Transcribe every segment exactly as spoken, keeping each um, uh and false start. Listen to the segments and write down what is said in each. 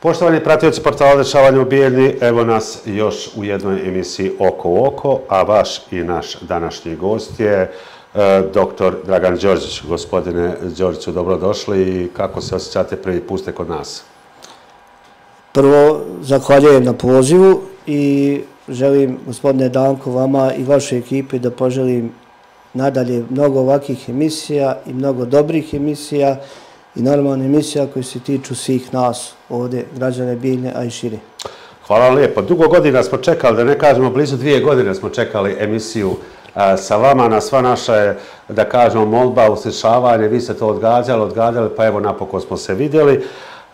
Poštovani pratioci portala Dešavanja u Bijeljni, evo nas još u jednoj emisiji Oko u oko, a vaš i naš današnji gost je doktor Dragan Đorđić. Gospodine Đorđiću, dobrodošli i kako se osjećate prvi put ste kod nas? Prvo, zahvaljujem na pozivu i želim, gospodine Danko, vama i vašoj ekipi da poželim nadalje mnogo ovakvih emisija i mnogo dobrih emisija i normalno emisija koje se tiču svih nas ovdje, građane Bijeljne, a i šire. Hvala vam lijepo. Dugo godina smo čekali, da ne kažemo blizu dvije godine smo čekali emisiju sa vama. Na sva naša je, da kažemo, molba, uslišavanje, vi ste to odgađali, odgađali, pa evo napokon smo se vidjeli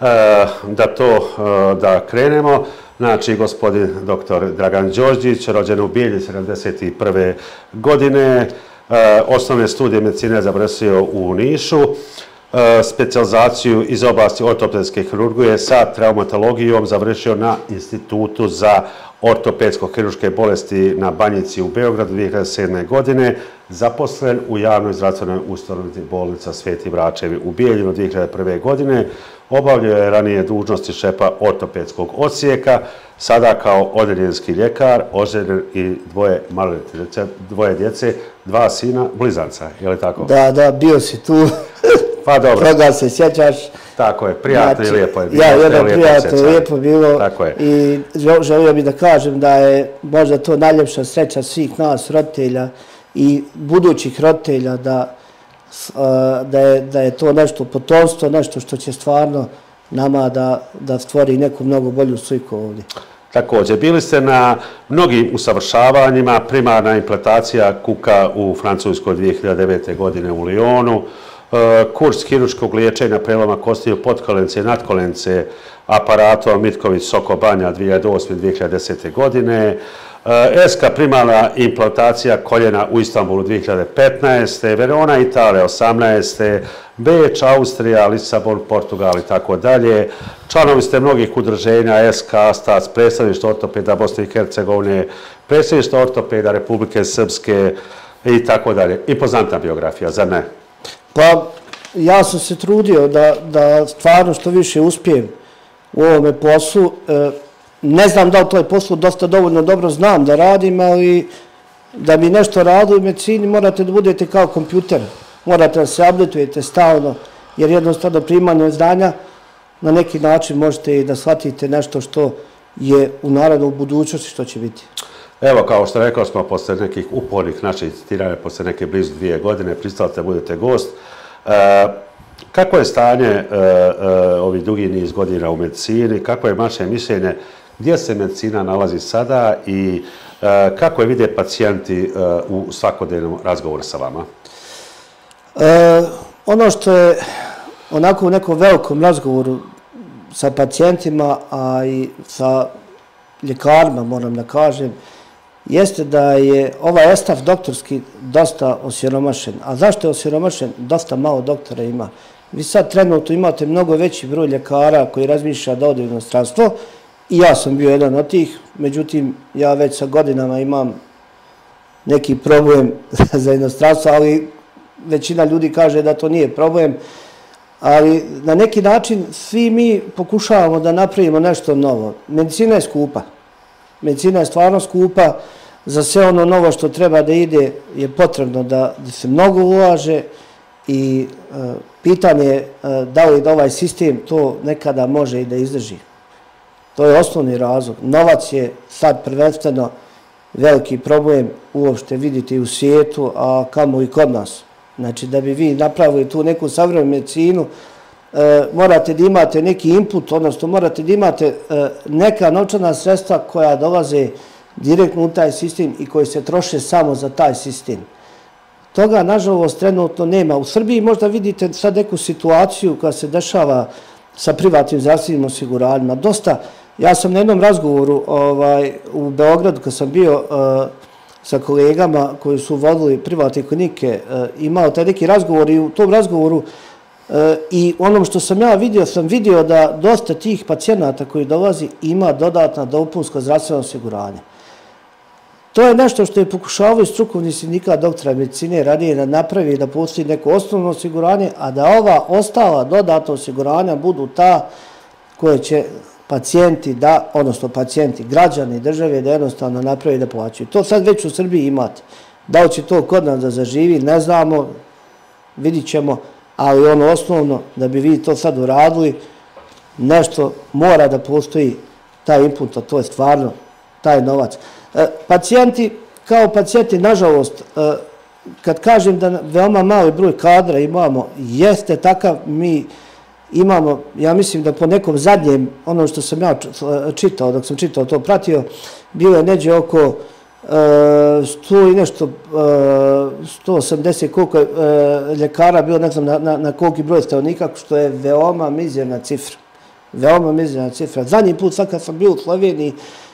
da to, da krenemo. Znači, gospodin doktor Dragan Đorđić, rođen u Bijeljni sedamdeset prve godine, osnovne studije medicine završio u Nišu, specijalizaciju iz oblasti ortopedske hirurgije sa traumatologijom završio na Institutu za ortopedsko-hirurške bolesti na Banjici u Beogradu dvije hiljade sedme. godine, zaposlen u javnoj zdravstvenoj ustanovi bolnica Sveti Vračevi u Bijeljinu dvije hiljade prve. godine, obavljao je ranije dužnosti šefa ortopedskog odsjeka, sada kao odeljenski ljekar, oženjen i dvoje maloljetne djece, dvoje djece, dva sina, blizanca, je li tako? Da, da, bio si tu. Pa dobro. Toga se sjećaš. Tako je, prijatno i lijepo je bilo. Ja, jedno prijatno i lijepo bilo. Tako je. I želio bih da kažem da je možda to najljepša sreća svih nas, roditelja i budućih roditelja, da, da, je, da je to nešto potomstvo, nešto što će stvarno nama da, da stvori neku mnogo bolju sliku ovdje. Također, bili ste na mnogim usavršavanjima, primarna implantacija kuka u Francuskoj dvije hiljade devete. godine u Lyonu, kurs hirurškog liječenja preloma kostiju potkolence i nadkolence aparatom Mitković-Soko Banja dvije hiljade osme. i dvije hiljade desete. godine, eska primarna implantacija koljena u Istanbulu dvije hiljade petnaeste. Verona, Italija osamnaeste. Beč, Austrija, Lisabon, Portugal i tako dalje. Članovi ste mnogih udruženja, S K A, STAC, predstavništvo ortopeda Bosne i Hercegovine, predstavništvo ortopeda Republike Srpske i tako dalje. Impozantna biografija, zar ne? Pa, ja sam se trudio da, da stvarno što više uspijem u ovome poslu. Ne znam da li toj poslu dosta dovoljno dobro znam da radim, ali da bi nešto radili u medicini morate da budete kao kompjuter. Morate da se updateujete stalno, jer jednostavno primanje znanja na neki način možete i da shvatite nešto što je u narodu u budućnosti što će biti. Evo, kao što rekao smo, posle nekih upornih naših citiranja, posle neke blizu dvije godine, pristali da budete gost. Kako je stanje ovih dugi niz godina u medicini? Kako je vaše mišljenje? Gdje se medicina nalazi sada i kako je vide pacijenti u svakodnevnom razgovoru sa vama? E, ono što je onako u nekom velikom razgovoru sa pacijentima, a i sa ljekarima, moram da kažem, jeste da je ovaj estaf doktorski dosta osiromašen. A zašto je osiromašen? Dosta malo doktora ima. Vi sad trenutno imate mnogo veći broj ljekara koji razmišlja da ode u inostranstvo i ja sam bio jedan od tih, međutim ja već sa godinama imam neki problem za inostranstvo, ali većina ljudi kaže da to nije problem, ali na neki način svi mi pokušavamo da napravimo nešto novo. Medicina je skupa. Medicina je stvarno skupa. Za sve ono novo što treba da ide je potrebno da, da se mnogo ulaže i e, pitanje je e, da li da ovaj sistem to nekada može i da izdrži. To je osnovni razlog. Novac je sad prvenstveno veliki problem uopšte vidite i u svijetu, a kamo i kod nas. Znači, da bi vi napravili tu neku savremenu medicinu, e, morate da imate neki input, odnosno morate da imate e, neka novčana sredstva koja dolaze direktno u taj sistem i koji se troše samo za taj sistem. Toga, nažalost, trenutno nema. U Srbiji možda vidite sad neku situaciju koja se dešava sa privatnim zdravstvenim osiguranjima. Dosta, ja sam na jednom razgovoru ovaj, u Beogradu, kad sam bio uh, sa kolegama koji su vodili privatne klinike, uh, imao taj neki razgovor i u tom razgovoru uh, i onom što sam ja vidio, sam vidio da dosta tih pacijenata koji dolazi ima dodatna dopunska zdravstvena osiguranja. To je nešto što je pokušavao i strukovni sindikat doktora medicine ranije da napravi da postoji neko osnovno osiguranje, a da ova ostala dodatna osiguranja budu ta koje će pacijenti da, odnosno pacijenti, građani države da jednostavno napravi da plaćaju. To sad već u Srbiji imate. Da li će to kod nas da zaživi, ne znamo, vidit ćemo, ali ono osnovno, da bi vi to sad uradili, nešto mora da postoji taj input, a to je stvarno taj novac. E, pacijenti, kao pacijenti, nažalost, e, kad kažem da veoma mali broj kadra imamo, jeste takav, mi imamo, ja mislim da po nekom zadnjem, ono što sam ja čitao, dok sam čitao to pratio, bilo je neđe oko sto i nešto, sto osamdeset koliko je ljekara bilo, ne znam na, na, na koliki broj stanovnika, što je veoma mizerna cifra. Veoma mizerna cifra. Zadnji put, sad kad sam bio u Sloveniji,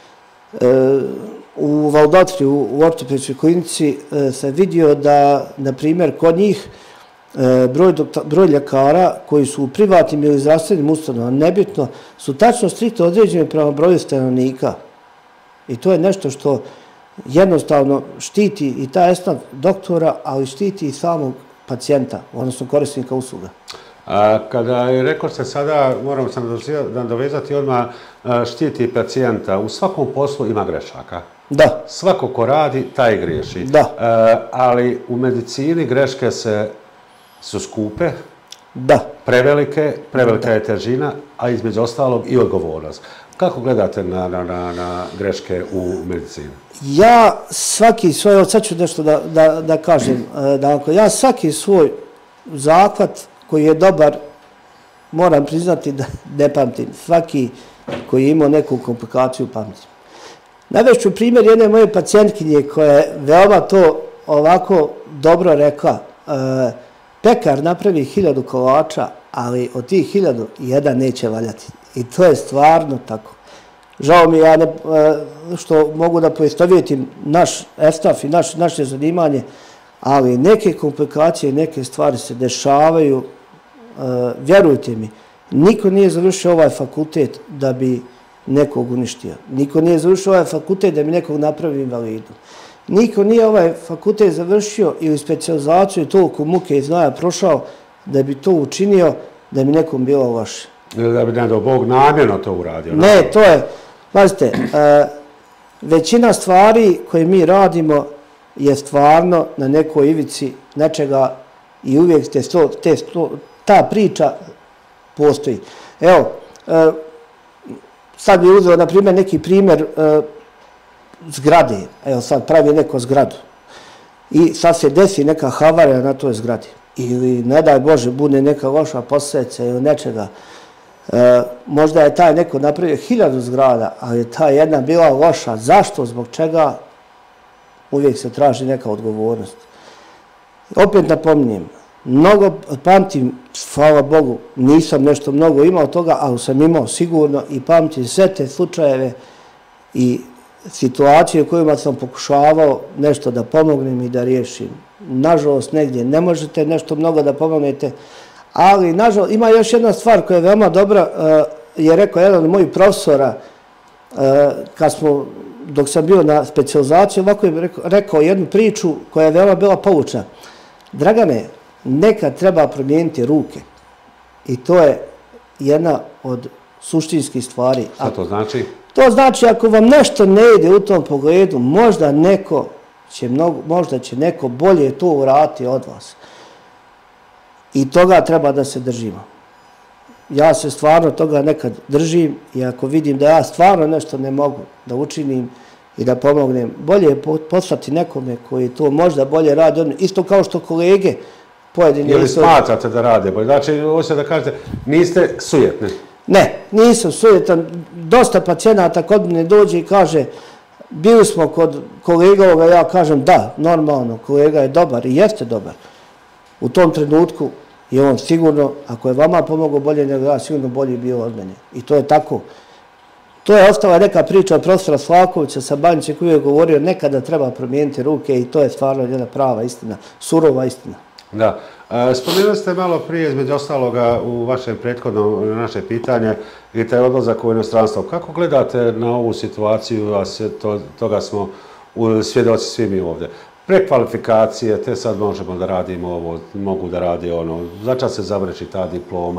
u Valdotri, u ortopedskoj klinici, sam vidio da, na primjer, kod njih broj, doktor, broj ljekara koji su u privatnim ili zdravstvenim ustanovama, nebitno, su tačno striktno određeni prema broju stanovnika. I to je nešto što jednostavno štiti i taj estav doktora, ali štiti i samog pacijenta, odnosno korisnika usluga. A, kada je rekao ste sada, moramo se nadovezati odmah, štiti pacijenta, u svakom poslu ima grešaka. Da. Svako ko radi, taj griješi. Da. A, ali u medicini greške se, su skupe, da. prevelike, prevelika da. je težina, a između ostalog i odgovornost. Kako gledate na, na, na, na greške u medicini? Ja svaki svoj, od sad ću nešto da, da, da kažem, da ja svaki svoj zahvat koji je dobar, moram priznati da ne pamtim. Svaki koji je imao neku komplikaciju pamtim. Navešću primjer jedne moje pacijentkinje koja je veoma to ovako dobro rekla. Pekar napravi hiljadu kolača, ali od tih hiljadu jedan neće valjati. I to je stvarno tako. Žao mi ja ne, što mogu da poistovjetim naš estaf i naš, naše zanimanje, ali neke komplikacije, neke stvari se dešavaju, vjerujte mi, niko nije završio ovaj fakultet da bi nekog uništio. Niko nije završio ovaj fakultet da bi nekog napravio invalidu. Niko nije ovaj fakultet završio ili specijalizaciju toliko muke i znaja prošao da bi to učinio da bi nekom bilo loše. Da bi ne do Bog namjerno to uradio. Ne, to je, pazite, većina stvari koje mi radimo je stvarno na nekoj ivici nečega i uvijek te sto, te sto, ta priča postoji. Evo, sad bi uzeo, na primjer, neki primjer zgrade. Evo, sad pravi neko zgradu. I sad se desi neka havarija na toj zgradi. Ili, ne daj Bože, bude neka loša posljedica ili nečega. E, možda je taj neko napravio hiljadu zgrada, ali je ta jedna bila loša. Zašto? Zbog čega? Uvijek se traži neka odgovornost. Opet napominjem, mnogo, pamtim, hvala Bogu, nisam nešto mnogo imao toga, ali sam imao sigurno i pamtim sve te slučajeve i situacije u kojima sam pokušavao nešto da pomognem i da riješim. Nažalost, negdje ne možete nešto mnogo da pomognete, ali nažalost, ima još jedna stvar koja je veoma dobra, je rekao jedan od mojih profesora, kad smo, dok sam bio na specijalizaciji, ovako je rekao jednu priču koja je veoma bila poučna. Dragane, nekad treba promijeniti ruke. I to je jedna od suštinskih stvari. Šta to znači? To znači ako vam nešto ne ide u tom pogledu, možda neko će, mnogo, možda će neko bolje to uraditi od vas. I toga treba da se držimo. Ja se stvarno toga nekad držim i ako vidim da ja stvarno nešto ne mogu da učinim i da pomognem, bolje je poslati nekome koji to možda bolje radi. Isto kao što kolege pojedini... Ili smatrate da rade bolje? Znači, hoćete da kažete, niste sujetni? Ne, nisam sujetan. Dosta pacijenata kod mene dođe i kaže, bili smo kod kolega ovoga, ja kažem da, normalno, kolega je dobar i jeste dobar. U tom trenutku je on sigurno, ako je vama pomogao bolje nego ja, sigurno bolje bio od mene. I to je tako. To je ostala neka priča od profesora Slakovića sa Banjića koji je govorio nekada treba promijeniti ruke i to je stvarno jedna prava istina, surova istina. Da. Spomenuli ste malo prije, između ostaloga, u vašem prethodnom na naše pitanje i taj odlazak u inostranstvo. Kako gledate na ovu situaciju, a to, toga smo svjedoci svi mi ovdje? Prekvalifikacije, te sad možemo da radimo ovo, mogu da radi ono, začas se završi ta diploma.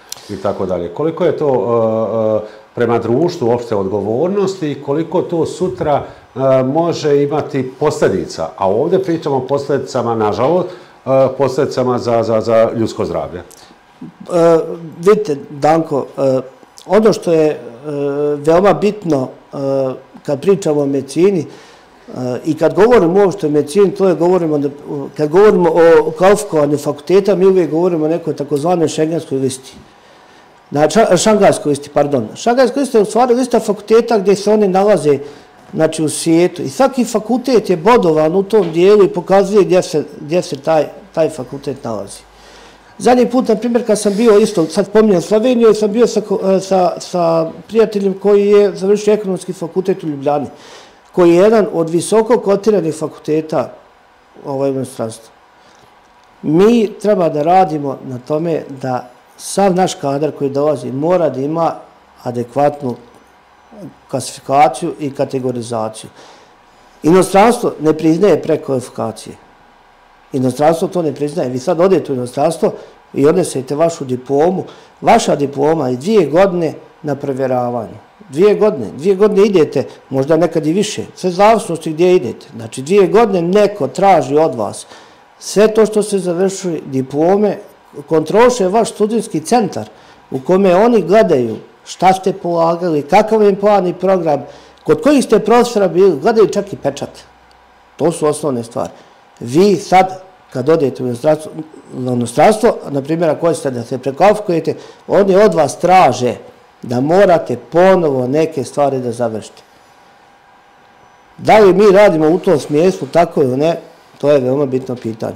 i tako dalje. Koliko je to prema društvu uopšte odgovornosti i koliko to sutra može imati posljedica? A ovdje pričamo o posljedicama, nažalost, posljedicama za ljudsko zdravlje. Vidite, Danko, ono što je veoma bitno kad pričamo o medicini i kad govorimo uopšte o medicini, to je govorimo, kad govorimo o kvalifikovanju fakulteta, mi uvijek govorimo o nekoj takozvanoj šengenskoj listi. Na šangajskoj listi, pardon. Šangajskoj listi je u stvari lista fakulteta gdje se oni nalaze, znači, u svijetu. I svaki fakultet je bodovan u tom dijelu i pokazuje gdje se, gdje se taj, taj fakultet nalazi. Zadnji put, na primjer, kad sam bio isto, sad spominjem Sloveniju, sam bio sa, sa, sa prijateljem koji je završio ekonomski fakultet u Ljubljani, koji je jedan od visoko kotiranih fakulteta ovaj, u inostranstvu. Mi treba da radimo na tome da sav naš kadar koji dolazi mora da ima adekvatnu klasifikaciju i kategorizaciju. Inostranstvo ne priznaje prekvalifikacije. Inostranstvo to ne priznaje. Vi sad odete u inostranstvo i odnesete vašu diplomu. Vaša diploma je dvije godine na provjeravanju. Dvije godine. Dvije godine idete, možda nekad i više. Sve zavisnosti gdje idete. Znači dvije godine neko traži od vas sve to što ste završili, diplome, kontroliše vaš studijski centar u kome oni gledaju šta ste polagali, kakav je plan i program, kod kojih ste profesora bili, gledaju čak i pečat. To su osnovne stvari. Vi sad, kad odete u inostranstvo, na primjer, ako hoćete da se prekvalifikujete, oni od vas traže da morate ponovo neke stvari da završite. Da li mi radimo u tom smislu, tako ili ne, to je veoma bitno pitanje.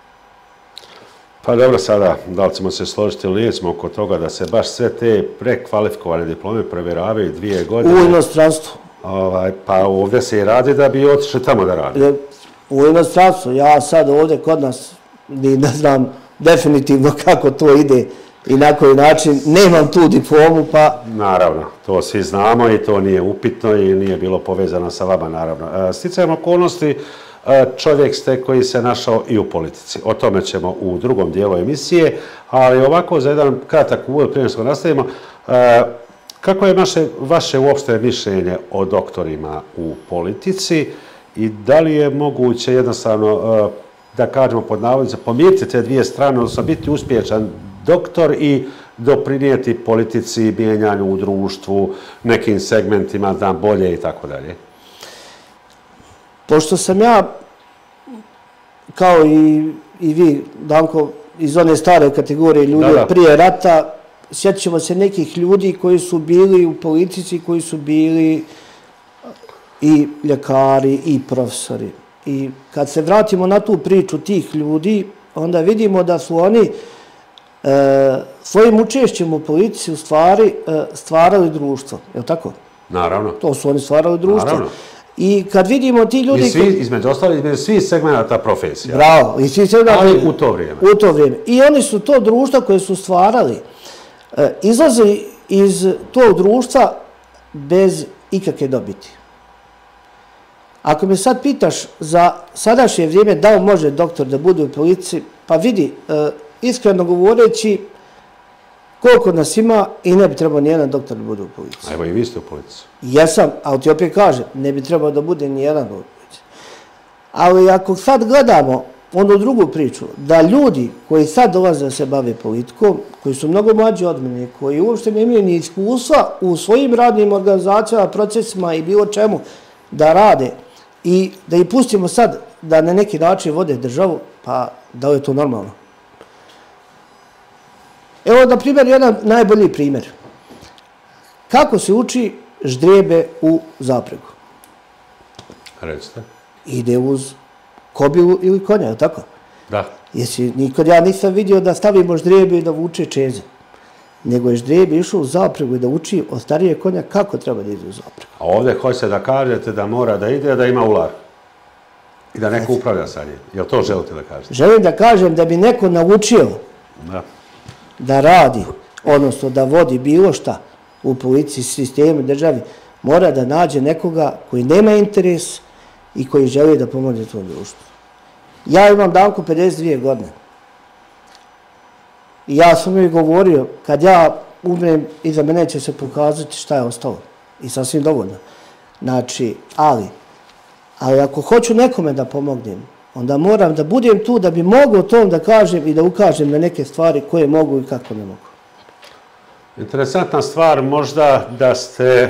Pa dobro, sada, da li ćemo se složiti ili nećemo oko toga da se baš sve te prekvalifikovane diplome provjeravaju dvije godine? U inostranstvu. Ovaj, pa ovdje se i radi da bi otišli tamo da radi. U inostranstvu. Ja sad ovdje kod nas ni ne znam definitivno kako to ide i na koji način. Nemam tu diplomu, pa... Naravno, to svi znamo i to nije upitno i nije bilo povezano sa vama, naravno. Sticajem okolnosti, čovjek ste koji se našao i u politici. O tome ćemo u drugom dijelu emisije, ali ovako za jedan kratak uvod prije što nastavimo, kako je vaše, vaše uopšte mišljenje o doktorima u politici i da li je moguće jednostavno, da kažemo pod navodnicom, pomiriti te dvije strane, odnosno biti uspješan doktor i doprinijeti politici, mijenjanju u društvu, nekim segmentima, znam, bolje i tako dalje? Pošto sam ja, kao i, i vi, Danko, iz one stare kategorije ljudi da, da. prije rata, sjetit ćemo se nekih ljudi koji su bili u politici, koji su bili i ljekari i profesori. I kad se vratimo na tu priču tih ljudi, onda vidimo da su oni e, svojim učešćem u politici u stvari e, stvarali društvo. Je li tako? Naravno. To su oni stvarali društvo. Naravno. I kad vidimo ti ljudi... I svi, između ostali, između svih segmenta profesija. Bravo. I svi segmenta... Ali u to vrijeme. U to vrijeme. I oni su to društvo koje su stvarali, e, izlazili iz tog društva bez ikakve dobiti. Ako me sad pitaš za sadašnje vrijeme da li može doktor da bude u politici, pa vidi, e, iskreno govoreći, koliko nas ima i ne bi trebao nijedan doktor da bude u policiji. Evo i vi ste u policiji. Jesam, ali ti opet kažem, ne bi trebao da bude nijedan u policiji. Ali ako sad gledamo onu drugu priču, da ljudi koji sad dolaze da se bave politikom, koji su mnogo mlađi od mene, koji uopšte ne imaju ni iskustva u svojim radnim organizacijama, procesima i bilo čemu da rade i da ih pustimo sad da na neki način vode državu, pa da li je to normalno? Evo, na primjer, jedan najbolji primjer. Kako se uči ždrijebe u zapregu? Recite. Ide uz kobilu ili konja, je li tako? Da. Jesi, nikad ja nisam vidio da stavimo ždrijebe i da vuče čeze. Nego je ždrijeb išao u zapregu i da uči od starije konja kako treba da ide u zapregu. A ovdje hoćete da kažete da mora da ide, da ima ular. I da neko upravlja sa njim. Jel to želite da kažete? Želim da kažem da bi neko naučio da, da radi, odnosno da vodi bilo šta u policiji, sistemu, državi, mora da nađe nekoga koji nema interes i koji želi da pomogne tom društvu. Ja imam, Danko, pedeset dvije godine. I ja sam uvijek govorio, kad ja umrem, iza mene će se pokazati šta je ostalo. I sasvim dovoljno. Znači, ali, ali ako hoću nekome da pomognem, onda moram da budem tu da bi mogao tom da kažem i da ukažem na neke stvari koje mogu i kako ne mogu. Interesantna stvar možda da ste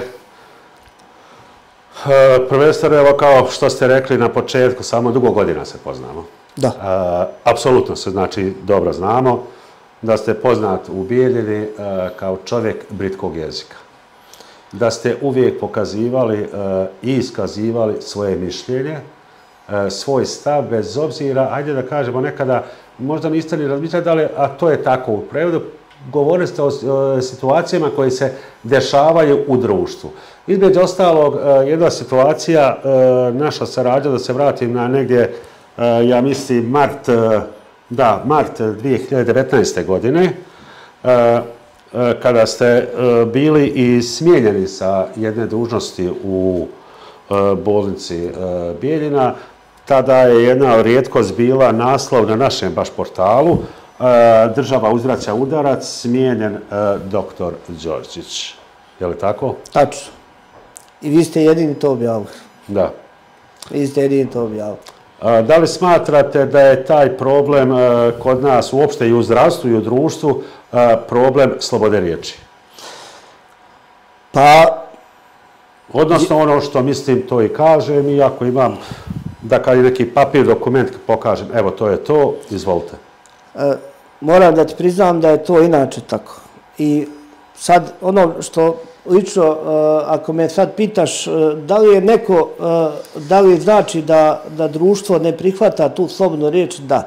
prvenstveno, evo kao što ste rekli na početku, samo dugo godina se poznamo. Da. Apsolutno se, znači, dobro znamo da ste poznat u Bijeljini kao čovjek britkog jezika. Da ste uvijek pokazivali i iskazivali svoje mišljenje, svoj stav, bez obzira, ajde da kažemo nekada, možda niste ni razmišljali, a to je tako u prevodu, govorili ste o situacijama koje se dešavaju u društvu. Između ostalog, jedna situacija, naša saradnja, da se vratim na negdje, ja mislim, mart, da, mart dvije hiljade devetnaeste. godine, kada ste bili i smijenjeni sa jedne dužnosti u bolnici Bijeljina, tada je jedna rijetkost bila naslov na našem baš portalu: država uzvraća udarac, smijenjen doktor Đorđić. Je li tako? Tačno. I vi ste jedini to objavili. Da. Vi ste jedini to objavili. Da li smatrate da je taj problem kod nas uopšte i u zdravstvu i u društvu problem slobode riječi? Pa... Odnosno ono što mislim to i kažem, i ako imam da kad je neki papir, dokument pokažem, evo to je to, izvolite. Moram da ti priznam da je to inače tako. I sad ono što lično, ako me sad pitaš da li je neko, da li znači da, da društvo ne prihvata tu slobodnu riječ, da.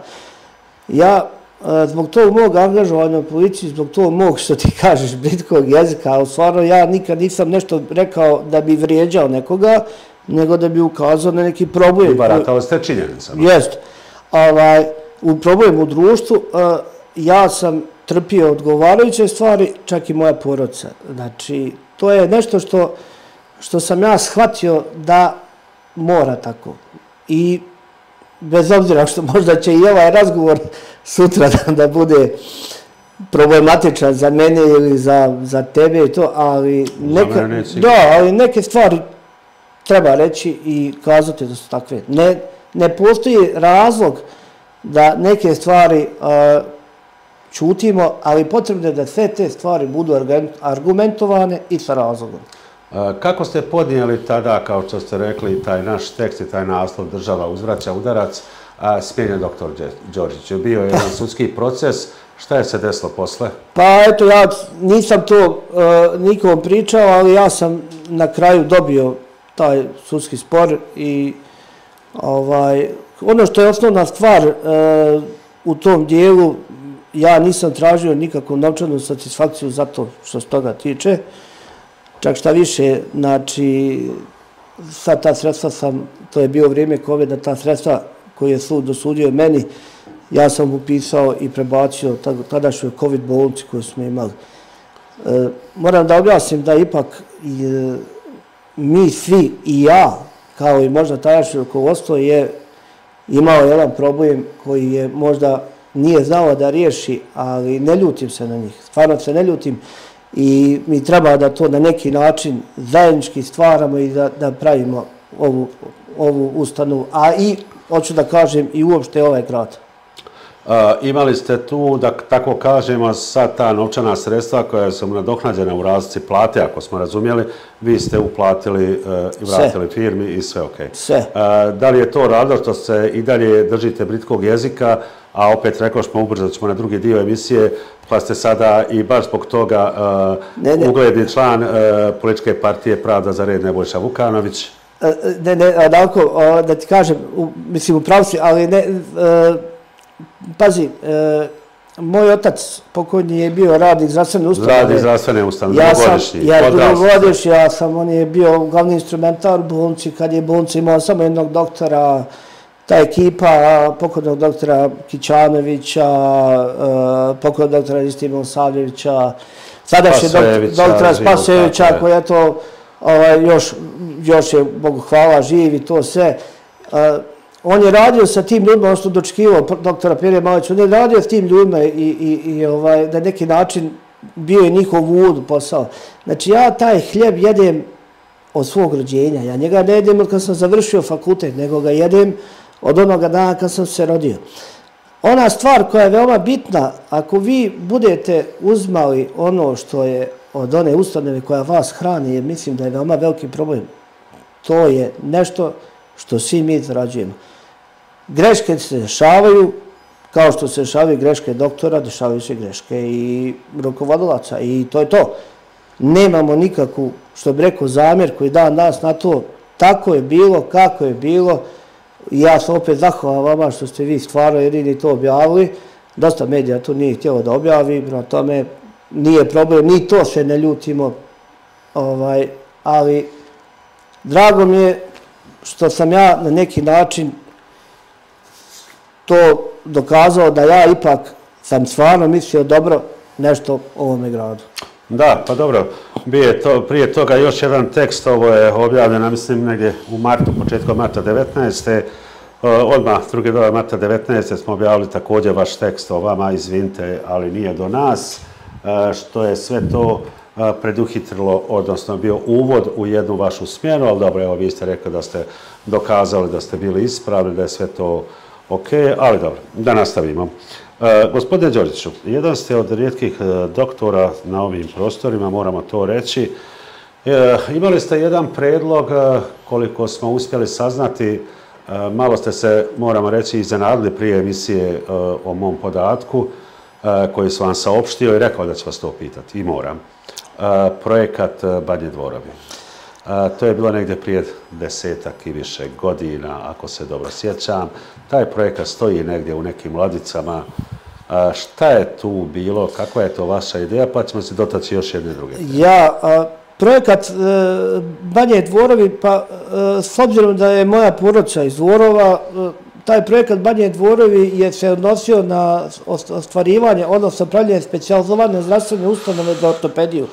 Ja zbog tog mog angažovanja u policiji, zbog tog mog, što ti kažeš, britkog jezika, ali stvarno ja nikad nisam nešto rekao da bi vrijeđao nekoga, nego da bi ukazao na neki problem. I baratao ste činjenicama. Jest. Ovaj, u problemu u društvu, ja sam trpio odgovarajuće stvari, čak i moja porodica. Znači, to je nešto što, što sam ja shvatio da mora tako. I bez obzira što možda će i ovaj razgovor sutra da, da bude problematičan za mene ili za, za tebe i to, ali neka, da, ali neke stvari treba reći i kazati da su takve. Ne, ne postoji razlog da neke stvari uh, čutimo, ali potrebno je da sve te stvari budu argumentovane i sa razlogom. Kako ste podnijeli tada, kao što ste rekli, taj naš tekst i taj naslov država uzvraća udarac, a smijenjen doktor Đorđić? Je bio jedan sudski proces. Šta je se desilo posle? Pa eto, ja nisam to uh, nikom pričao, ali ja sam na kraju dobio taj sudski spor i ovaj, ono što je osnovna stvar uh, u tom dijelu, ja nisam tražio nikakvu novčanu satisfakciju za to što se toga tiče. Čak šta više, znači, sad ta sredstva sam, to je bio vrijeme kovida, ta sredstva koje je sud dosudio meni, ja sam upisao i prebacio tadašnjoj COVID bolnici koju smo imali. E, moram da objasnim da ipak e, mi svi i ja, kao i možda tadašnje rukovodstvo, je imao jedan problem koji je možda nije znao da riješi, ali ne ljutim se na njih. Stvarno se ne ljutim i mi treba da to na neki način zajednički stvaramo i da, da pravimo ovu, ovu ustanovu. A i, hoću da kažem, i uopšte ovaj grad. A, imali ste tu, da tako kažemo, sad ta novčana sredstva koja su nadoknađena u razlici plate, ako smo razumjeli, vi ste uplatili e, i vratili sve firmi i sve ok. Sve. A, da li je to razlog što se i dalje držite britkog jezika, a opet rekao smo ubrzat ćemo na drugi dio emisije, pa ste sada i baš zbog toga uh, ne, ne. ugledni član uh, političke partije Pravda za red Nebojša Vukanović? Ne, ne, Adalko, da ti kažem, u, mislim u pravu si, ali ne, uh, pazi, uh, moj otac pokojni je bio radnik zdravstvene ustanove. Radnik zdravstvene ustanove, ja dugogodišnji. Ja dugogodišnji, ja sam, on je bio glavni instrumentar u bolnici, kad je bolnica imala samo jednog doktora, ta ekipa pokojnog doktora Kićanovića, pokojnog doktora Istima Savljevića, sadašnje doktora Spasojevića, koji je to još, još je, Bogu hvala, živ i to sve. on je radio sa tim ljudima, on što dočekivao doktora Pere Malića, on je radio s tim ljudima i, i, i ovaj, na neki način bio je njihov uvod u posao. Znači ja taj hljeb jedem od svog rođenja, ja njega ne jedem od kad sam završio fakultet, nego ga jedem od onoga dana kad sam se rodio. Ona stvar koja je veoma bitna, ako vi budete uzmali ono što je od one ustanove koja vas hrani, jer mislim da je veoma veliki problem, to je nešto što svi mi zarađujemo. Greške se dešavaju, kao što se dešavaju greške doktora, dešavaju se greške i rukovodilaca i to je to. Nemamo nikakvu, što bi rekao, zamjerku i dan danas na to, tako je bilo, kako je bilo. Ja sam opet zahvalan vama što ste vi stvarno jedini to objavili. Dosta medija tu nije htjelo da objavi, na tome nije problem, ni to se ne ljutimo, ovaj, ali drago mi je što sam ja na neki način to dokazao da ja ipak sam stvarno mislio dobro nešto o ovome gradu. Da, pa dobro, prije toga još jedan tekst, ovo je objavljeno, mislim, negdje u martu, početkom marta devetnaeste. Odmah, drugi dan marta devetnaeste smo objavili također vaš tekst o vama, izvinite, ali nije do nas, što je sve to preduhitrilo, odnosno bio uvod u jednu vašu smjenu, ali dobro, evo, vi ste rekli da ste dokazali da ste bili ispravni, da je sve to ok, ali dobro, da nastavimo. Gospodine Đorđiću, jedan ste od rijetkih doktora na ovim prostorima, moramo to reći. Imali ste jedan predlog, koliko smo uspjeli saznati, malo ste se, moramo reći, iznenadili prije emisije o mom podatku, koji su vam saopštio i rekao da ću vas to pitati, i moram. Projekat Banje Dvorovi. To je bilo negdje prije desetak i više godina, ako se dobro sjećam. Taj projekat stoji negdje u nekim ladicama. Šta je tu bilo, kakva je to vaša ideja, pa ćemo se dotaći još jedne druge. Ja, projekat Banje Dvorovi, pa s obzirom da je moja porodica iz Dvorova, taj projekat Banje Dvorovi je se odnosio na ostvarivanje, odnosno pravljanje specijalizovane zdravstvene ustanove za ortopediju.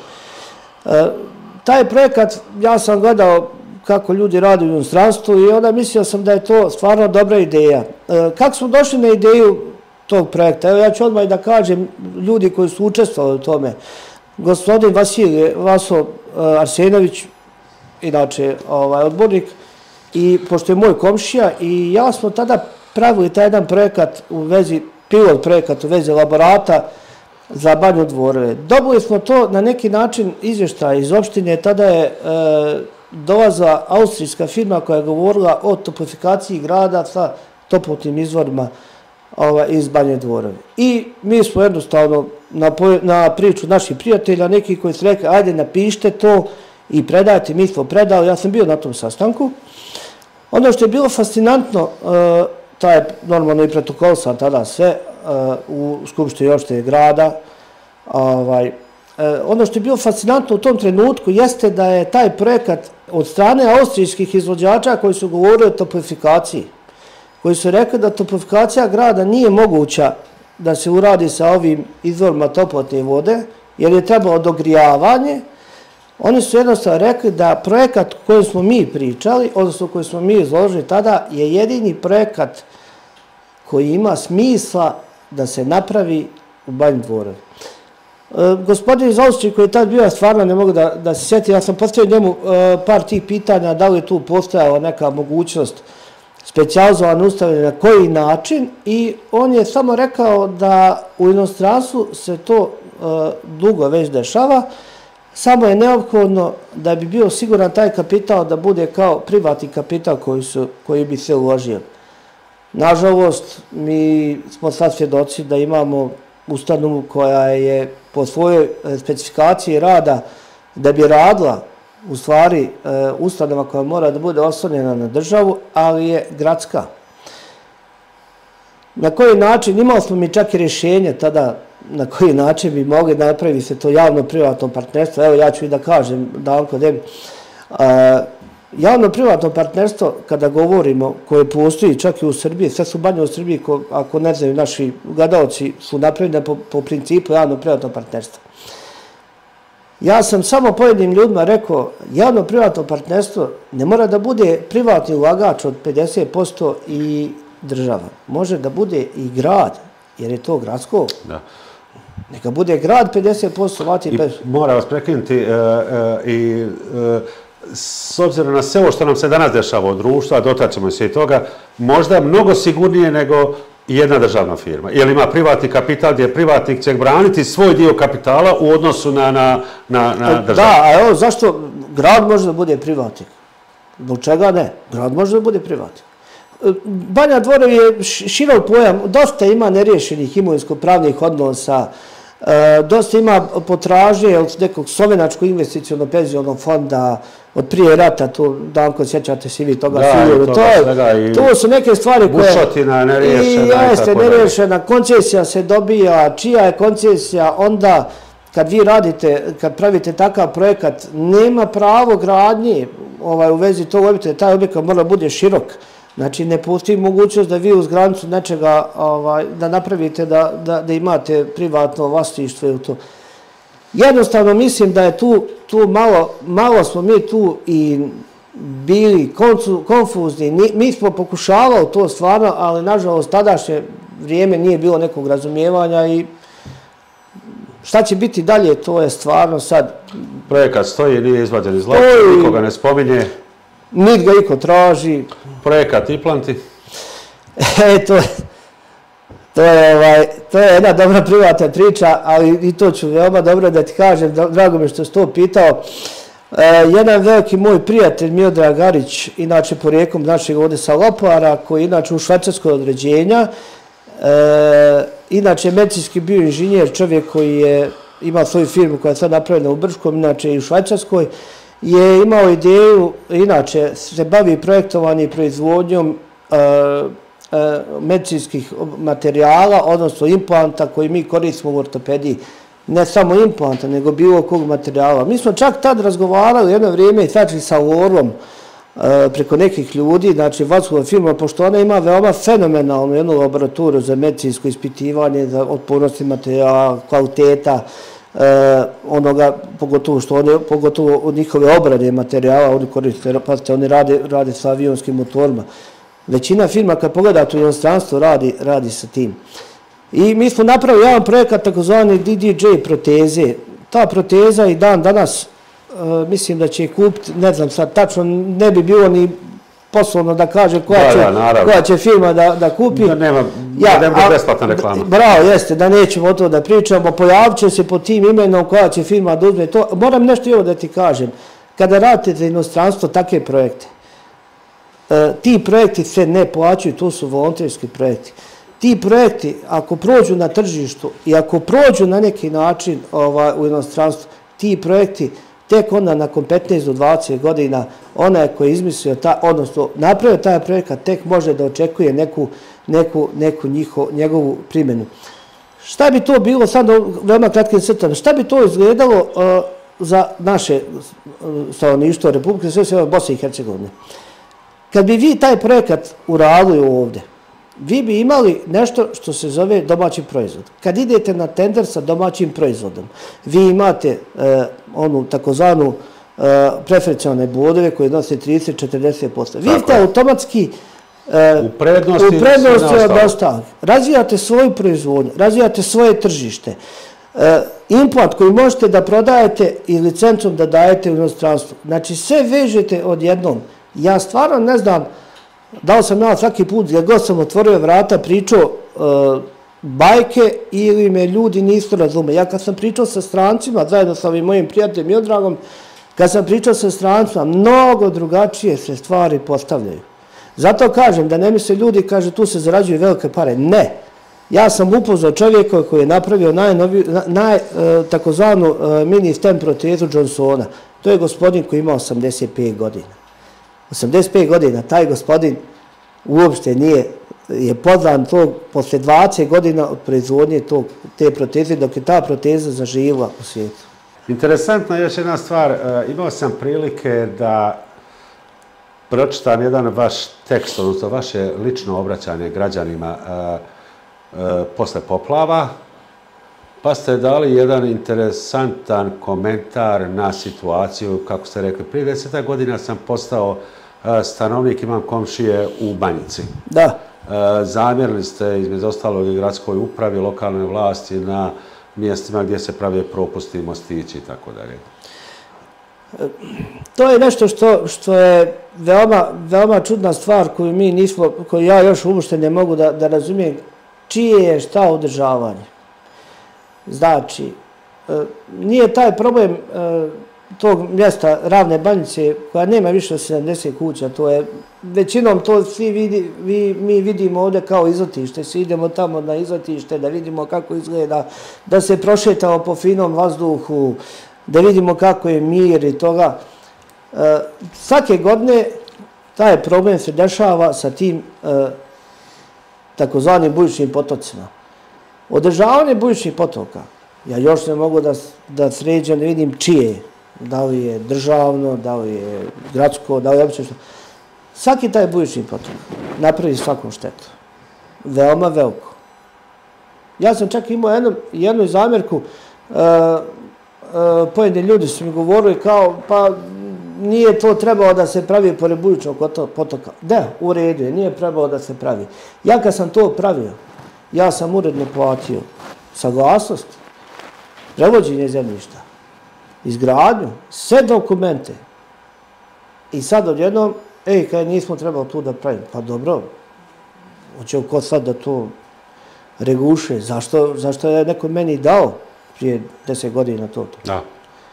Taj projekat, ja sam gledao kako ljudi rade u inostranstvu i onda mislio sam da je to stvarno dobra ideja. Kako smo došli na ideju tog projekta? Evo ja ću odmah i da kažem ljudi koji su učestvovali u tome. Gospodin Vasilije Vaso Arsenović, inače odbornik, i pošto je moj komšija, i ja smo tada pravili taj jedan projekat u vezi, pilot projekat u vezi laborata za Banju Dvorove. Dobili smo to na neki način izvještaj iz opštine, tada je dolazila austrijska firma koja je govorila o toplifikaciji grada sa toplotnim izvorima iz Banje Dvorove. I mi smo jednostavno na priču naših prijatelja, neki koji su rekli, ajde napišite to i predajte, mi smo predali, ja sam bio na tom sastanku. Ono što je bilo fascinantno, taj je normalno i protokol sam tada sve u Skupštini opštine grada. Ono što je bilo fascinantno u tom trenutku jeste da je taj projekat od strane austrijskih izvođača koji su govorili o toplifikaciji, koji su rekli da toplifikacija grada nije moguća da se uradi sa ovim izvorima toplotne vode, jer je trebalo dogrijavanje. Oni su jednostavno rekli da projekat koji smo mi pričali, odnosno koji smo mi izložili tada, je jedini projekat koji ima smisla da se napravi u Banji Dvorovi. Gospodin iz Austrije koji je tad bio, stvarno ne mogu da se sjeti, ja sam postavio njemu par tih pitanja da li tu postojala neka mogućnost specijalizovane ustanove, na koji način, i on je samo rekao da u inostranstvu se to dugo već dešava, samo je neophodno da bi bio siguran taj kapital da bude kao privatni kapital koji bi se uložio. Nažalost, mi smo sad svjedoci da imamo ustanovu koja je po svojoj specifikaciji rada da bi radila u stvari ustanova koja mora da bude oslonjena na državu, ali je gradska. Na koji način, imali smo mi čak i rješenje tada na koji način bi mogli napraviti se to javno-privatno partnerstvo. Evo ja ću i da kažem, Danko, Debi, javno-privatno partnerstvo, kada govorimo, koje postoji čak i u Srbiji, sve su banje u Srbiji, ako ne znaju naši gledalci, su napravljene po principu javno-privatno partnerstva. Ja sam samo pojedinim ljudima rekao, javno-privatno partnerstvo ne mora da bude privatni ulagač od pedeset posto i država. Može da bude i grad, jer je to gradsko. Da. Neka bude grad pedeset posto. I mora vas prekinuti e, e, i e, s obzirom na sve ovo što nam se danas dešava u društvu, a dotaćemo se i toga, možda mnogo sigurnije nego jedna državna firma. Jer ima privatni kapital gdje privatnik će braniti svoj dio kapitala u odnosu na, na, na, na državu. Da, a evo zašto grad može da bude privatnik? Zbog čega ne? Grad može da bude privatnik. Banja Dvor je širok pojam, dosta ima neriješenih imovinsko-pravnih odnosa, dosta ima potražnje od nekog slovenačkog investicionog penzionog fonda, od prije rata, to Danko, sjećate se vi toga filmu. To su neke stvari koje... Bušotina neriješena. Jeste, neriješena, koncesija se dobija, čija je koncesija, onda kad vi radite, kad pravite takav projekat, nema pravo gradnje u vezi tog objekta, taj objekat mora bude širok. Znači, ne postoji mogućnost da vi uz granicu nečega da napravite, da imate privatno vlasništvo u to. Jednostavno mislim da je tu, tu malo, malo smo mi tu i bili konfuzni. Mi smo pokušavali to stvarno, ali nažalost tadašnje vrijeme nije bilo nekog razumijevanja i šta će biti dalje, to je stvarno sad... Projekat stoji, nije izvađen iz lapca, nikoga ne spominje. Niti ga iko traži. Projekat Iplanti? E, to je... To je, ovaj, to je jedna dobra privatna priča, ali i to ću veoma dobro da ti kažem, drago mi što si to pitao. E, jedan veliki moj prijatelj, Miodrag Garić, inače porijekom našeg ovdje sa Lopara, koji je inače u švajcarskoj određenja, e, inače medicinski bio inženjer, čovjek koji je imao svoju firmu koja je sad napravljena u Brškom, inače i u Švajcarskoj, je imao ideju, inače se bavi projektovanjem i proizvodnjom e, medicinskih materijala, odnosno implanta koji mi koristimo u ortopediji. Ne samo implanta, nego bilo kog materijala. Mi smo čak tad razgovarali jedno vrijeme i sad sa Orlom preko nekih ljudi, znači vaskularna firma, pošto ona ima veoma fenomenalnu jednu laboratoriju za medicinsko ispitivanje, za otpornosti materijala, kvaliteta, onoga, pogotovo što oni, pogotovo od njihove obrade materijala, oni koriste, pazite, oni rade, rade sa avionskim motorima. Većina firma, kad pogledate u inostranstvu, radi, radi sa tim. I mi smo napravili jedan projekat, takozvani D D J proteze. Ta proteza i dan danas, uh, mislim da će kupiti, ne znam sad tačno, ne bi bilo ni poslovno da kaže koja, da, će, da, koja će firma da, da kupi. Da nema, ja, da nema besplatna reklama. Bravo, jeste, da nećemo o to da pričamo. Pojavit će se pod tim imenom koja će firma da uzme to. Moram nešto i ovo da ti kažem. Kada radite za inostranstvo takve projekte, ti projekti se ne plaćaju, to su volonterski projekti. Ti projekti, ako prođu na tržištu i ako prođu na neki način ovaj, u inostranstvu, ti projekti tek onda nakon petnaest do dvadeset godina, onaj koji je izmislio, ta, odnosno napravio taj projekat, tek može da očekuje neku, neku, neku njiho, njegovu primjenu. Šta bi to bilo, sad veoma kratkim crtama, šta bi to izgledalo uh, za naše stanovništvo Republike Srpske, Bosne i Hercegovine? Kad bi vi taj projekat uradili ovdje, vi bi imali nešto što se zove domaći proizvod. Kad idete na tender sa domaćim proizvodom, vi imate eh, onu takozvanu eh, preferencijalne bodove koje nose trideset do četrdeset posto. Vi ste automatski eh, u prednosti, u prednosti od ostalih. Razvijate svoju proizvodnju, razvijate svoje tržište. Eh, implant koji možete da prodajete i licencom da dajete u inostranstvu. Znači sve vežete odjednom. Ja stvarno ne znam, dao sam ja svaki put, gdje god sam otvorio vrata, pričao uh, bajke ili me ljudi nisu razume. Ja kad sam pričao sa strancima, zajedno sa ovim mojim prijateljem Miodragom, kad sam pričao sa strancima, mnogo drugačije se stvari postavljaju. Zato kažem, da ne misle ljudi, kaže, tu se zarađuju velike pare. Ne. Ja sam upoznao čovjeka koji je napravio najnoviju, naj, uh, takozvanu uh, mini stem protezu Johnsona. To je gospodin koji ima osamdeset pet godina. osamdeset pet godina, taj gospodin uopšte nije, je pozvan tog, posle dvadeset godina od proizvodnje tog, te proteze, dok je ta proteza zaživila u svijetu. Interesantna je još jedna stvar, imao sam prilike da pročitam jedan vaš tekst, odnosno vaše lično obraćanje građanima posle poplava Pa ste dali jedan interesantan komentar na situaciju, kako ste rekli, prije desetak godina sam postao stanovnik, imam komšije u Banjici. Da. Zamjerili ste između ostalog i gradskoj upravi, lokalnoj vlasti na mjestima gdje se prave propusti, mostići i tako dalje. To je nešto što, što je veoma, veoma čudna stvar koju mi nismo, koju ja još uopšte ne mogu da, da razumijem, čije je šta održavanje. Znači, nije taj problem tog mjesta Ravne Banjice, koja nema više od sedamdeset kuća, to je, većinom to svi vidi, vi, mi vidimo ovdje kao izletište, svi idemo tamo na izletište da vidimo kako izgleda, da se prošetamo po finom vazduhu, da vidimo kako je mir i toga. E, svake godine taj problem se dešava sa tim e, takozvanim bujičnim potocima. Održavanje bujičnih potoka, ja još ne mogu da, da sređem, da vidim čije, da li je državno, da li je gradsko, da li je opće što. Svaki taj bujični potok napravi svakom štetu. Veoma veliko. Ja sam čak imao jednu, jednu zamjerku, e, pojedini ljudi su mi govorili kao, pa nije to trebalo da se pravi pored bujičnog potoka. Da, u redu je, nije trebalo da se pravi. Ja kad sam to pravio, ja sam uredno platio saglasnost, prevođenje zemljišta, izgradnju, sve dokumente. I sad odjednom, ej, kaj nismo trebali tu da pravimo. Pa dobro, hoće ko sad da to regulše, zašto, zašto je neko meni dao prije deset godina to. Da.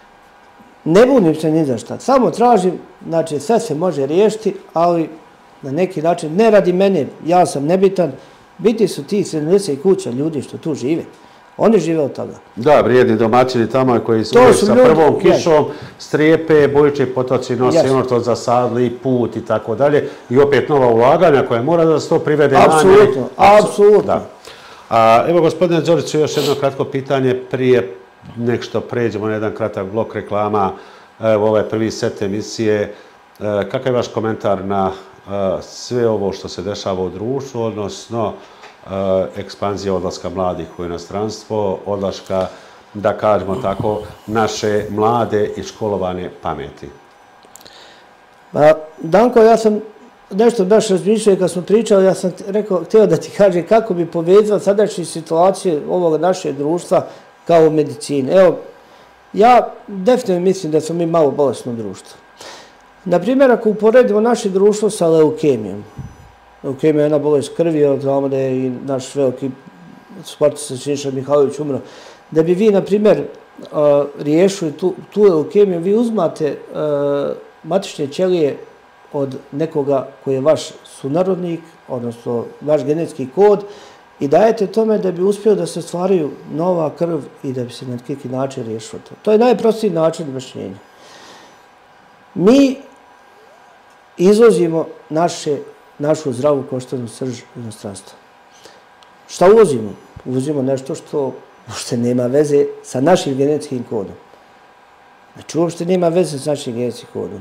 Ne budim se ni za šta. Samo tražim, znači sve se može riješiti, ali na neki način ne radi mene, ja sam nebitan, biti su ti sedamdeset kuća ljudi što tu žive. Oni žive od toga. Da, vrijedni domaćini tamo koji su uvijek sa prvom kišom, strijepe, bujični potoci nose ono što zasadli, put i tako dalje. I opet nova ulaganja koja mora da se to privede namjeri. Apsolutno, apsolutno. A, evo, gospodine Đorđiću, još jedno kratko pitanje prije nek što pređemo na jedan kratak blok reklama. Evo, ovaj prvi set emisije. E, kakav je vaš komentar na e, sve ovo što se dešava u društvu, odnosno e, ekspanzija odlaska mladih u inostranstvo, odlaska, da kažemo tako, naše mlade i školovane pameti? Pa, Danko, ja sam nešto baš razmišljao i kad smo pričali, ja sam rekao, htio da ti kažem kako bi povezao sadašnje situacije ovog našeg društva kao u medicini. Evo, ja definitivno mislim da smo mi malo bolesno društvo. Naprimjer, ako uporedimo naše društvo sa leukemijom, leukemija je jedna bolest krvi, znamo da je i naš veliki sportista Siniša Mihajlović umro, da bi vi, naprimjer, riješili tu, tu leukemiju, vi uzmate uh, matične ćelije od nekoga koji je vaš sunarodnik, odnosno vaš genetski kod, i dajete tome da bi uspio da se stvaraju nova krv i da bi se na neki način riješilo to. To je najprostiji način objašnjenja. Mi izvozimo naše, našu zdravu koštanu srž inostranstva. Šta uvozimo? Uvozimo nešto što uopšte nema veze sa našim genetskim kodom. Znači uopšte nema veze sa našim genetskim kodom.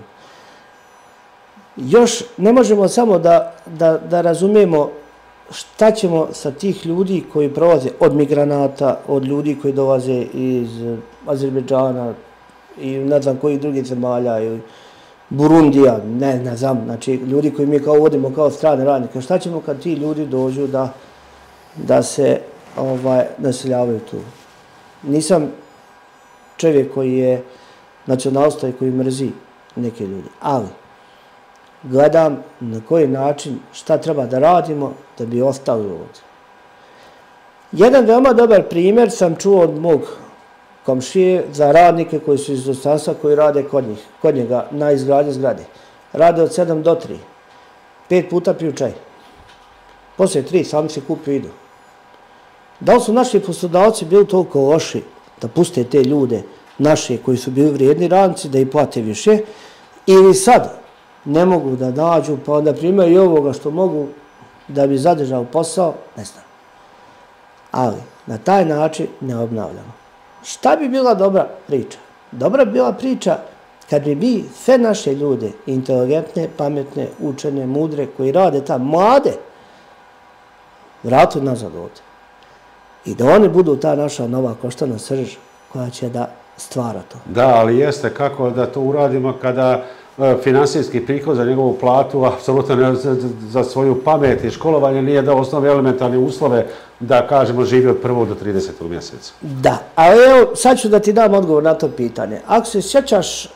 Još ne možemo samo da, da, da razumijemo šta ćemo sa tih ljudi koji prolaze od migranata, od ljudi koji dolaze iz Azerbejdžana i ne znam kojih drugih zemalja ili Burundija, ne, ne znam, znači ljudi koji mi kao vodimo kao strane radnike, šta ćemo kad ti ljudi dođu da, da se ovaj, naseljavaju tu? Nisam čovjek koji je nacionalista i koji mrzi neke ljudi, ali gledam na koji način, šta treba da radimo da bi ostali ovdje. Jedan veoma dobar primjer sam čuo od mog komšije za radnike koji su iz inostranstva koji rade kod njih, kod njega na izgradnji zgrade. Rade od sedam do tri. Pet puta piju čaj. Poslije tri sami se kupi i idu. Da li su naši poslodavci bili toliko loši da puste te ljude naše koji su bili vrijedni radnici da ih plate više, ili sad ne mogu da nađu, pa onda primaju i ovoga što mogu da bi zadržao posao, ne znam. Ali na taj način ne obnavljamo. Šta bi bila dobra priča? Dobra bi bila priča kad bi mi sve naše ljude, inteligentne, pametne, učene, mudre, koji rade tamo, mlade, vratili nazad ovdje. i da oni budu ta naša nova koštana srž koja će da stvara to. Da, ali jeste kako da to uradimo kada finansijski prihod za njegovu platu, apsolutno ne za svoju pamet i školovanje nije da osnovne elementarne uslove da, kažemo, živi od prvog do tridesetog mjeseca. Da, ali evo, sad ću da ti dam odgovor na to pitanje. Ako se sjećaš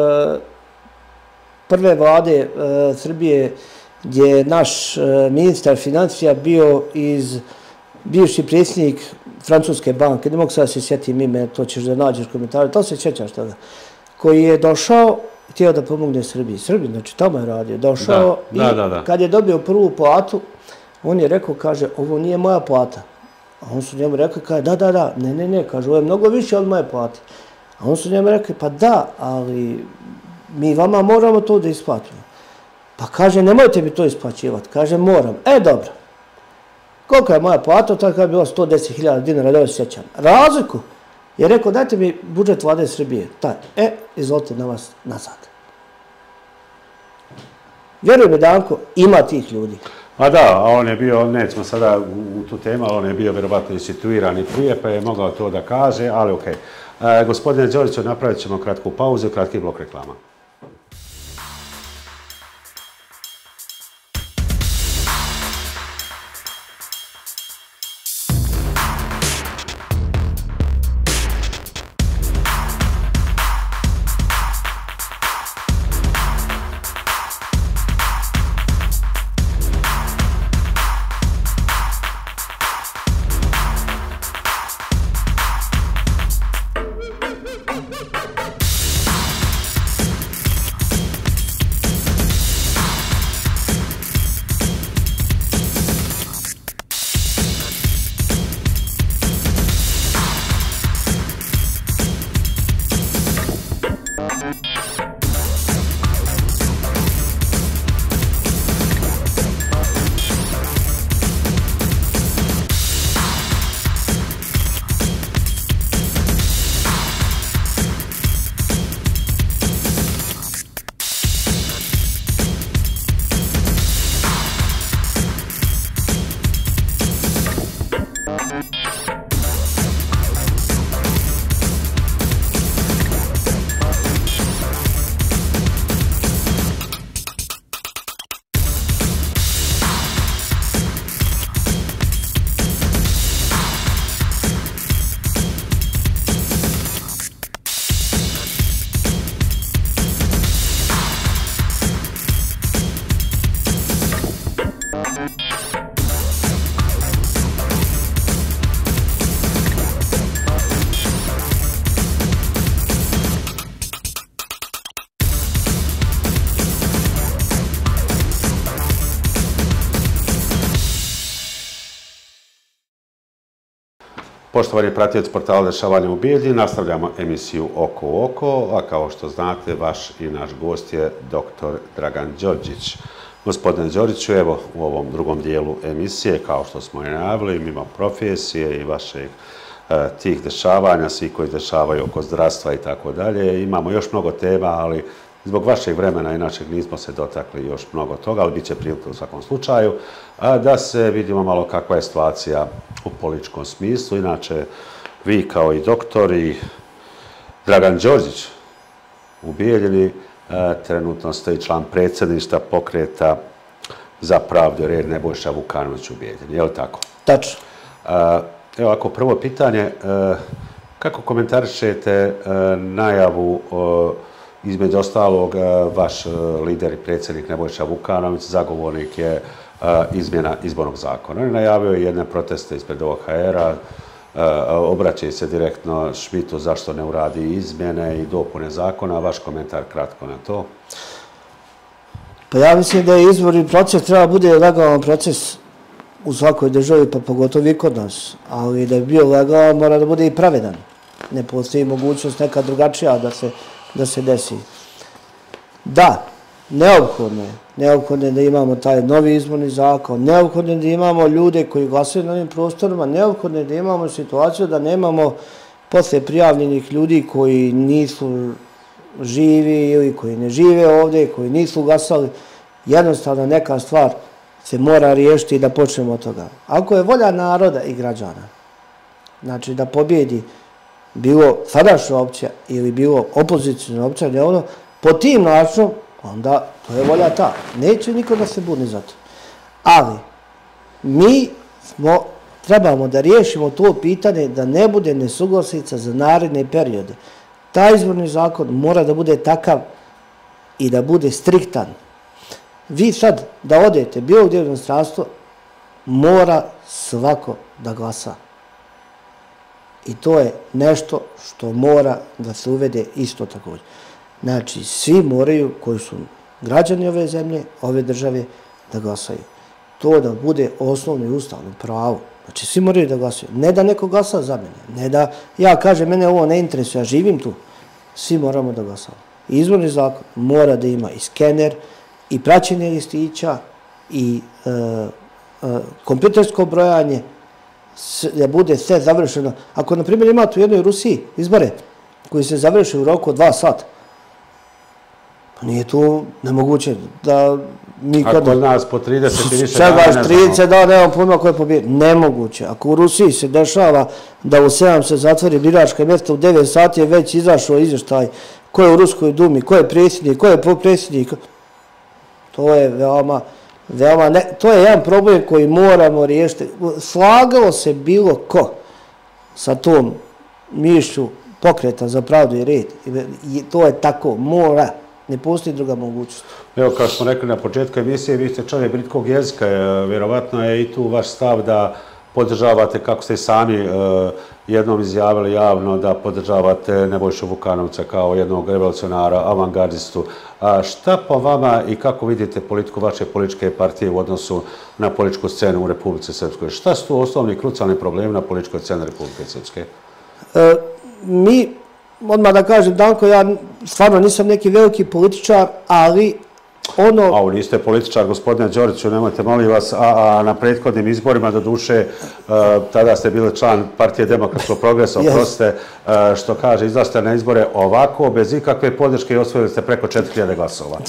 prve vlade Srbije gdje je naš ministar financija bio iz bivši predsjednik Francuske banke, ne mogu sad se sjetim ime, to ćeš da nađeš komentare, to se sjećaš toga, koji je došao, htio da pomogne Srbiji. Srbiji, znači tamo je radio, došao i kad je dobio prvu platu, on je rekao, kaže, ovo nije moja plata. A on su njemu rekli, kaže, da, da, da, ne, ne, ne, kaže, ovo je mnogo više od moje plate. A on su njemu rekli, pa da, ali mi vama moramo to da isplatimo. Pa kaže, nemojte mi to isplaćivati. Kaže, moram. E, dobro. Koliko je moja plata? Tako je bilo sto deset hiljada dinara, da se sjećam. Razliku je rekao, dajte mi budžet vlade Srbije. Taj. E, izvolite na vas nazad. Vjeruj mi, Danko, ima tih ljudi. A da, a on je bio, nećemo sada u tu temu, ali on je bio vjerovatno i situiran i prije, pa je mogao to da kaže, ali okej. Gospodine Đoriću, napravit ćemo kratku pauzu i kratki blok reklama. Poštovani pratioci portala Dešavanja u Bijeljini, nastavljamo emisiju Oko u oko, a kao što znate, vaš i naš gost je doktor Dragan Đorđić. Gospodine Đorđiću, evo u ovom drugom dijelu emisije, kao što smo i najavili, mimo profesije i vašeg tih dešavanja, svi koji dešavaju oko zdravstva i tako dalje, imamo još mnogo tema, ali zbog vašeg vremena i našeg nismo se dotakli još mnogo toga, ali bit će prilike u svakom slučaju, da se vidimo malo kakva je situacija u političkom smislu. Inače, vi kao i doktor i Dragan Đorđić u Bijeljini, trenutno ste i član predsjedništva pokreta za pravdu i red Nebojša Vukanović u Bijeljini, je li tako? Tačno. Evo, ako prvo pitanje, kako komentarišete najavu, između ostalog, vaš lider i predsjednik Nebojša Vukanović, zagovornik je izmjena izbornog zakona. On je najavio jedne proteste ispred O H R-a, obraćaju se direktno Šmitu zašto ne uradi izmjene i dopune zakona. Vaš komentar kratko na to. Pa ja mislim da je izborni proces treba bude legalan proces u svakoj državi, pa pogotovo i kod nas. Ali da bi bio legalan mora da bude i pravedan. Ne postoji mogućnost neka drugačija da se, da se desi. Da, neophodno je. Neophodno je da imamo taj novi izborni zakon, neophodno je da imamo ljude koji glasaju na ovim prostorima, neophodno je da imamo situaciju da nemamo posle prijavljenih ljudi koji nisu živi ili koji ne žive ovdje, koji nisu glasali. Jednostavno neka stvar se mora riješiti i da počnemo od toga. Ako je volja naroda i građana znači da pobjedi bilo sadašnja opcija ili bilo opozicijna opcija, ne ono, po tim načinom, onda to je volja ta. Neće niko da se buni za to. Ali, mi smo, trebamo da riješimo to pitanje da ne bude nesuglasica za naredne periode. Taj izborni zakon mora da bude takav i da bude striktan. Vi sad da odete bilo gdje u inostranstvo, mora svako da glasa. I to je nešto što mora da se uvede isto također. Znači, svi moraju, koji su građani ove zemlje, ove države, da glasaju. To da bude osnovno i ustavno pravo. Znači, svi moraju da glasaju. Ne da neko glasa za mene. Ne da ja kažem, mene ovo ne interesuje, ja živim tu. Svi moramo da glasamo. Izborni zakon mora da ima i skener, i praćenje listića, i e, e, kompjutersko brojanje, da bude sve završeno. Ako, na primjer, imate u jednoj Rusiji izbore koji se završe u roku od dva sata, pa nije to nemoguće da mi kod... A kod nas po trideset i više dana ne znamo. trideset dana, nemam pojma ko je pobjedi. Nemoguće. Ako u Rusiji se dešava da u sedam se zatvori biračka mjesta, u devet sati je već izašao izvještaj ko je u Ruskoj dumi, ko je predsjednik, ko je potpredsjednik. To je veoma, veoma, ne, to je jedan problem koji moramo riješiti. Slagalo se bilo ko sa tom mišlju Pokreta za pravdu i red. I to je tako, mora. Ne postoji druga mogućnost. Evo, kao smo rekli na početku emisije, vi ste čovjek britkog jezika. Vjerovatno je i tu vaš stav da podržavate, kako ste sami jednom izjavili javno, da podržavate Nebojšu Vukanovca kao jednog revolucionara, avangardistu. Šta po vama i kako vidite politiku vaše političke partije u odnosu na političku scenu u Republici Srpskoj? Šta su tu osnovni krucijalni problemi na političkoj sceni Republike Srpske? Mi, odmah da kažem, Danko, ja stvarno nisam neki veliki političar, ali ono... A vi niste političar, gospodine Đoriću, nemojte, molim vas, a na prethodnim izborima, do duše, tada ste bili član Partije demokratskog progresa, oprostite, što kaže, izlazite na izbore ovako, bez ikakve podrške i osvojili ste preko četiri hiljade glasova.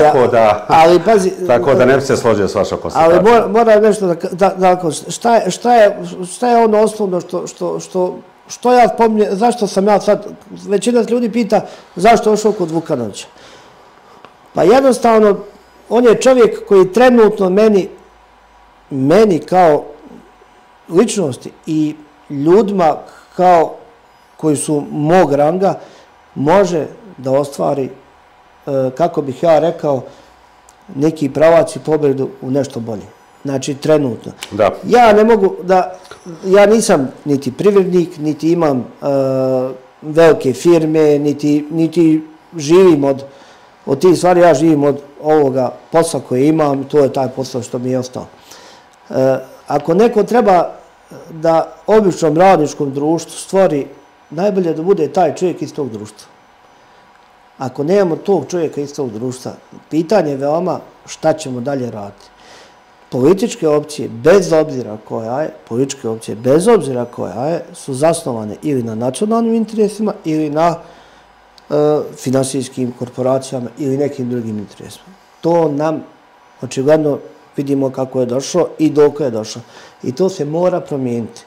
Tako da ne bi se složio s vašom konstatacijom. Ali moram nešto da... Šta je ono osnovno što... Što ja spominjem, zašto sam ja sad, većina ljudi pita zašto je ošao kod Vukanovića. Pa jednostavno, on je čovjek koji trenutno meni, meni kao ličnosti i ljudima kao koji su mog ranga, može da ostvari, kako bih ja rekao, neki pravac i pobjedu u nešto bolje. Znači, trenutno. Da. Ja ne mogu da... Ja nisam niti privrednik, niti imam velike firme, niti živim od tih stvari. Ja živim od ovoga posla koje imam, to je taj posao što mi je ostao. Ako neko treba da običnom radničkom društvu stvori, najbolje da bude taj čovjek iz tog društva. Ako nemamo tog čovjeka iz tog društva, pitanje je veoma šta ćemo dalje raditi. Političke opcije, bez obzira koja je, političke opcije, bez obzira koja je, su zasnovane ili na nacionalnim interesima ili na finansijskim korporacijama ili nekim drugim interesima. To nam, očigledno, vidimo kako je došlo i dok je došlo. I to se mora promijeniti.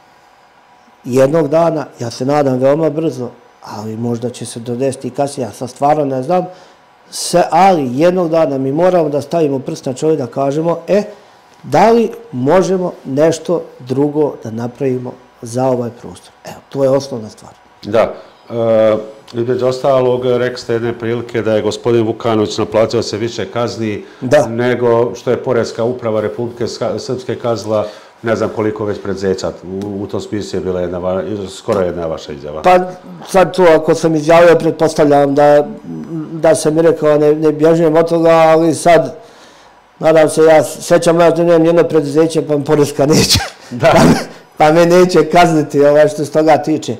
Jednog dana, ja se nadam veoma brzo, ali možda će se dodesiti i kasnije, ja sad stvarno ne znam, ali jednog dana mi moramo da stavimo prst na čovjek da kažemo, e, da li možemo nešto drugo da napravimo za ovaj prostor. Evo, to je osnovna stvar. Da. Između ostalog, rekli ste jedne prilike da je gospodin Vukanović naplatio se više kazni nego što je Poreska uprava Republike Srpske kaznila, ne znam koliko već predzeća. U tom smislu je bila jedna, skoro jedna vaša izjava. Pa sad to, ako sam izjavio, pretpostavljam da sam mi rekao, ne bježujem od toga, ali sad, nadam se, ja sećam da nemam jedno preduzeće, pa mi Poreska neće. Pa me neće kazniti što se toga tiče.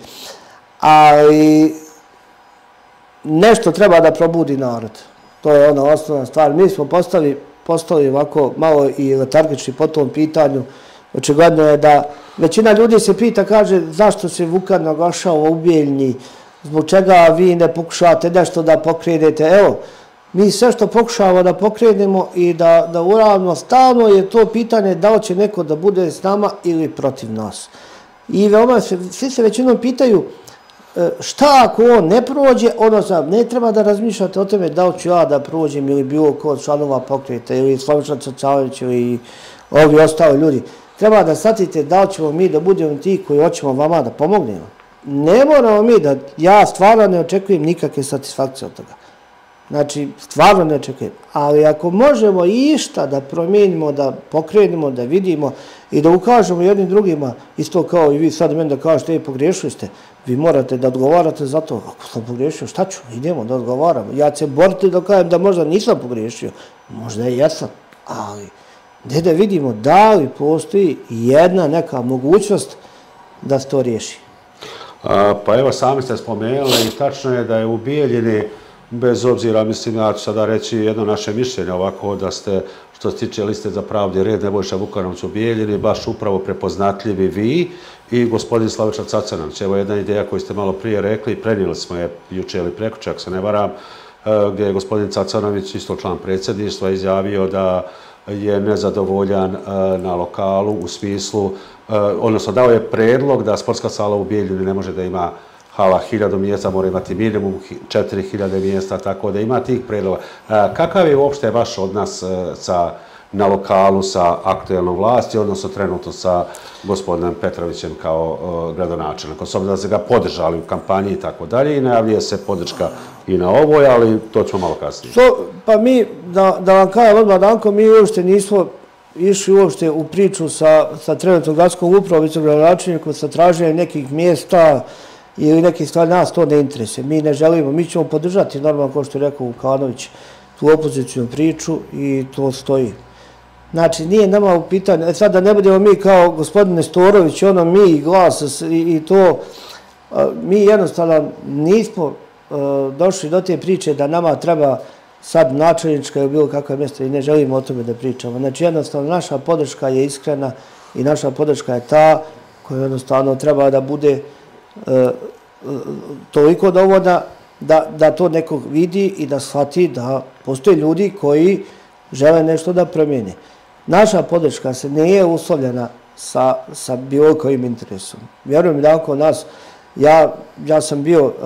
Ali nešto treba da probudi narod. To je ona osnovna stvar. Mi smo postali ovako malo i letargični po tom pitanju. Očigledno je da većina ljudi se pita, kaže, zašto se Vukan naglašava u Bijeljni, zbog čega vi ne pokušavate nešto da pokrenete. Evo, mi sve što pokušavamo da pokrenemo i da uravno stalno je to pitanje da li će neko da bude s nama ili protiv nas. i veoma se, svi se većinom pitaju šta ako on ne prođe, odnosno ne treba da razmišljate o tome da li ću ja da prođem ili bilo ko od članova pokreta ili Slaviša Cacanović ili ovi ostali ljudi. Treba da shvatite da li ćemo mi da budemo ti koji hoćemo vama da pomognemo. Ne moramo mi da, ja stvarno ne očekujem nikakve satisfakcije od toga. Znači, stvarno ne očekujem. Ali ako možemo išta da promijenimo, da pokrenemo, da vidimo i da ukažemo jednim drugima, isto kao i vi sad meni da kažete, ej, pogriješili ste, vi morate da odgovarate za to. Ako sam pogriješio, šta ću? Idemo da odgovaramo. Ja ću se boriti da kažem da možda nisam pogriješio. Možda i jesam, ali gdje da vidimo da li postoji jedna neka mogućnost da se to riješi. A, pa evo, sami ste spomenuli i tačno je da je u Bijeljini, bez obzira, mislim, ja ću sada reći jedno naše mišljenje ovako, da ste, što se tiče liste za pravdi i red, Nebojša Vukanović u Bijeljini, baš upravo prepoznatljivi vi i gospodin Slaviša Cacanović. Evo jedna ideja koju ste malo prije rekli, prenijeli smo je juče ili prekuče, ako se ne varam, gdje je gospodin Cacanović, isto član predsjedništva, izjavio da je nezadovoljan na lokalu u smislu, odnosno dao je predlog da sportska sala u Bijeljini ne može da ima hala hiljadu mjesta, mora imati minimum četiri hiljade mjesta, tako da ima tih predloga. Kakav je uopšte vaš odnos sa, na lokalu sa aktuelnom vlasti, odnosno trenutno sa gospodinom Petrovićem kao uh, gradonačelnikom? S obzirom da ste ga podržali u kampanji i tako dalje i najavljuje se podrška i na ovoj, ali to ćemo malo kasnije. So, pa mi, da, da vam kažem odmah, Danko, mi uopšte nismo išli uopšte u priču sa, sa trenutnom gradskom upravom, vicegradonačelnikom, sa traženjem nekih mjesta ili nekih stvari, nas to ne interesuje. Mi ne želimo, mi ćemo podržati, normalno, kao što je rekao Vukanović, tu opozicijnu priču i to stoji. Znači, nije nama u pitanju, sad da ne budemo mi kao gospodin Nestorović, ono mi i glas i, i to, mi jednostavno nismo došli do te priče da nama treba sad načelnička ili bilo kakva mjesta i ne želimo o tome da pričamo. Znači, jednostavno, naša podrška je iskrena i naša podrška je ta koja jednostavno treba da bude e, toliko dovoljna da, da to neko vidi i da shvati da postoje ljudi koji žele nešto da promijene. Naša podrška se nije uslovljena sa, sa bilo kojim interesom. Vjerujem da oko nas, ja, ja sam bio e,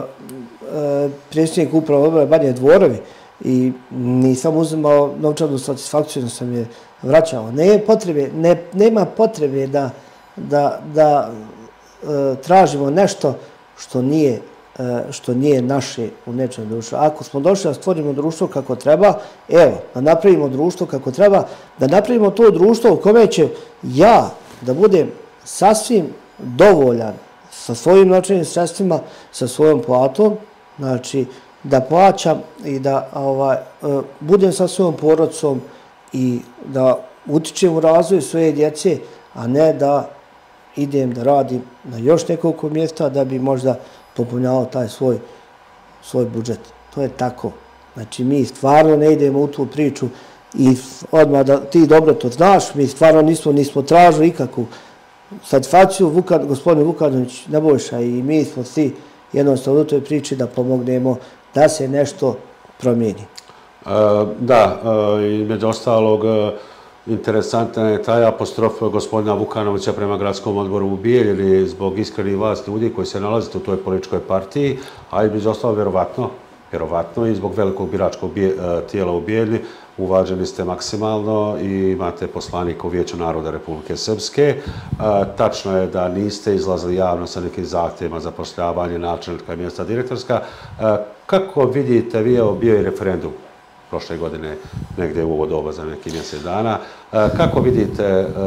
e, predsjednik upravo odbora Banje Dvorovi i nisam uzimao novčanu satisfakciju, da sam je vraćao. Ne potrebe, ne, nema potrebe da, da, da e, tražimo nešto što nije, e, što nije naše u nečem društvu. Ako smo došli da stvorimo društvo kako treba, evo, da napravimo društvo kako treba, da napravimo to društvo u kome će ja da budem sasvim dovoljan sa svojim novčanim sredstvima, sa svojom platom, znači da plaćam i da ovaj, budem sa svojom porodicom i da utičem u razvoj svoje djece, a ne da idem da radim na još nekoliko mjesta da bi možda popunjavao taj svoj, svoj budžet. To je tako. Znači, mi stvarno ne idemo u tu priču i odmah da ti dobro to znaš, mi stvarno nismo, nismo tražili ikakvu satisfakciju. Vukan, gospodin Vukanović, Nebojša i mi smo svi jednostavno u toj priči da pomognemo da se nešto promijeni. E, da, e, i među ostalog, e, interesantna je taj apostrof gospodina Vukanovića prema gradskom odboru u Bijeljini zbog iskrenih vlasti ljudi koji se nalazite u toj političkoj partiji, a i među ostalog, vjerovatno, vjerovatno i zbog velikog biračkog bije, tijela u Bijeljini, uvaženi ste maksimalno i imate poslanika u Vijeću naroda Republike Srpske. E, tačno je da niste izlazili javno sa nekim zahtjevima za zapošljavanje načelnika i mjesta direktorska. E, kako vidite, vi, evo, bio je referendum prošle godine, negdje u ovo doba za neki mjesec dana. E, kako vidite e, e,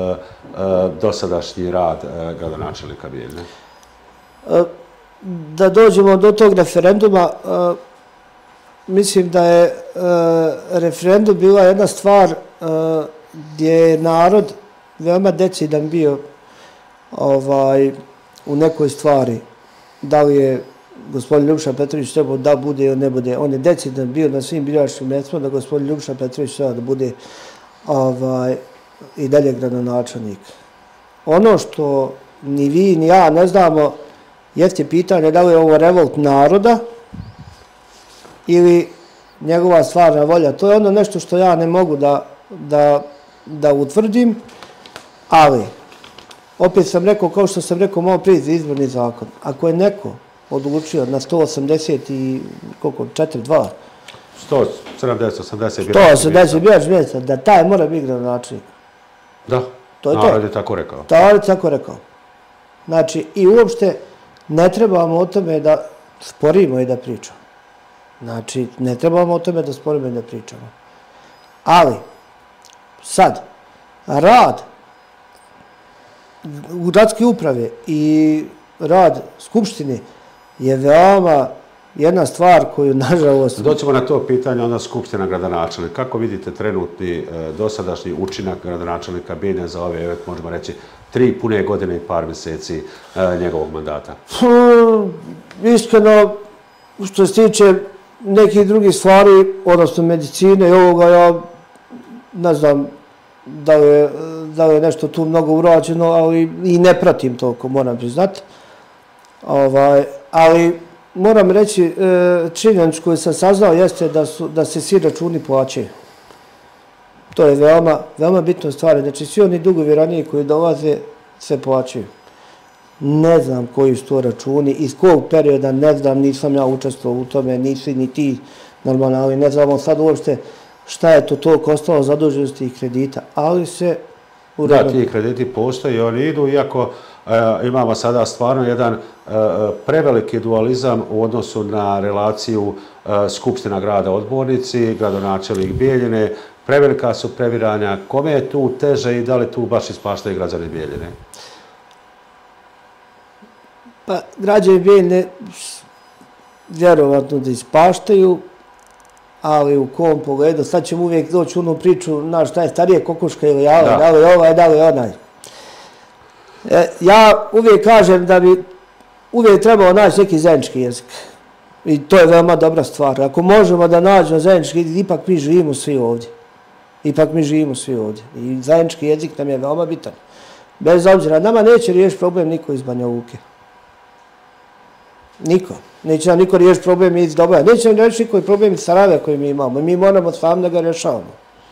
dosadašnji rad e, gradonačelnika Bijeljine? E, da dođemo do tog referenduma, e, mislim da je e, referendum bila jedna stvar e, gdje je narod veoma decidan bio ovaj, u nekoj stvari. Da li je gospodin Ljubiša Petrović trebao da bude ili ne bude. On je decidan bio na svim biračkim mjestima da gospodin Ljubiša Petrović treba da bude ovaj, i dalje gradonačelnik. Ono što ni vi ni ja ne znamo jeste pitanje da li je ovo revolt naroda ili njegova stvarna volja. To je ono nešto što ja ne mogu da, da, da utvrdim, ali opet sam rekao, kao što sam rekao malo prije za izborni zakon, ako je neko odlučio na sto osamdeset i koliko, četiri dva sto sedamdeset, osamdeset sto osamdeset biračkih mjesta, da taj mora biti gradonačelnik. Da, to je narod to. je tako rekao. Narod je tako rekao. Znači, i uopšte ne trebamo o tome da sporimo i da pričamo. Znači, ne trebamo o tome da sporimo i da pričamo. Ali, sad, rad u gradske uprave i rad Skupštine je veoma jedna stvar koju, nažalost... Doćemo na to pitanje, onda Skupština gradonačelnika. Kako vidite trenutni dosadašnji učinak gradonačelnika Bijeljine za ove, možemo reći, tri pune godine i par mjeseci njegovog mandata? Iskreno, što se tiče nekih drugih stvari, odnosno medicine i ovoga, ja ne znam da je, da je nešto tu mnogo urađeno, ali i ne pratim toliko, moram priznati. Ovaj, ali moram reći, činjenicu koju sam saznao jeste da, su, da se svi računi plaćaju. To je veoma, veoma bitna stvar. Znači, svi oni dugovi ranije koji dolaze se plaćaju. Ne znam koji su to računi, iz kog perioda, ne znam, nisam ja učestvovao u tome, nisi ni ti normalno, ali ne znamo sad uopšte šta je to toliko ostalo zaduženosti i kredita, ali se... Da, ti krediti postoji, oni idu, iako imamo sada stvarno jedan preveliki dualizam u odnosu na relaciju Skupština grada odbornici, gradonačelnik Bijeljine, prevelika su previranja. Kome je tu teže i da li tu baš ispaštaju građani Bijeljine? Pa, građani Bijeljine vjerovatno da ispaštaju, ali u kom pogledu, sad ćemo uvijek doći u onu priču, znaš, šta je starije kokoška ili jala, da li je ovaj, da li je onaj. Ja uvijek kažem da bi uvijek trebalo naći neki zajednički jezik. I to je veoma dobra stvar. Ako možemo da nađemo zajednički jezik, ipak mi živimo svi ovdje. Ipak mi živimo svi ovdje. I zajednički jezik nam je veoma bitan. Bez obzira, nama neće riješiti problem niko iz Banja Luke. Niko. Neće nam niko riješiti problem iz Doboja. Neće nam riješiti niko problem iz Sarajeva koji mi imamo. Mi moramo sami da ga rješavamo.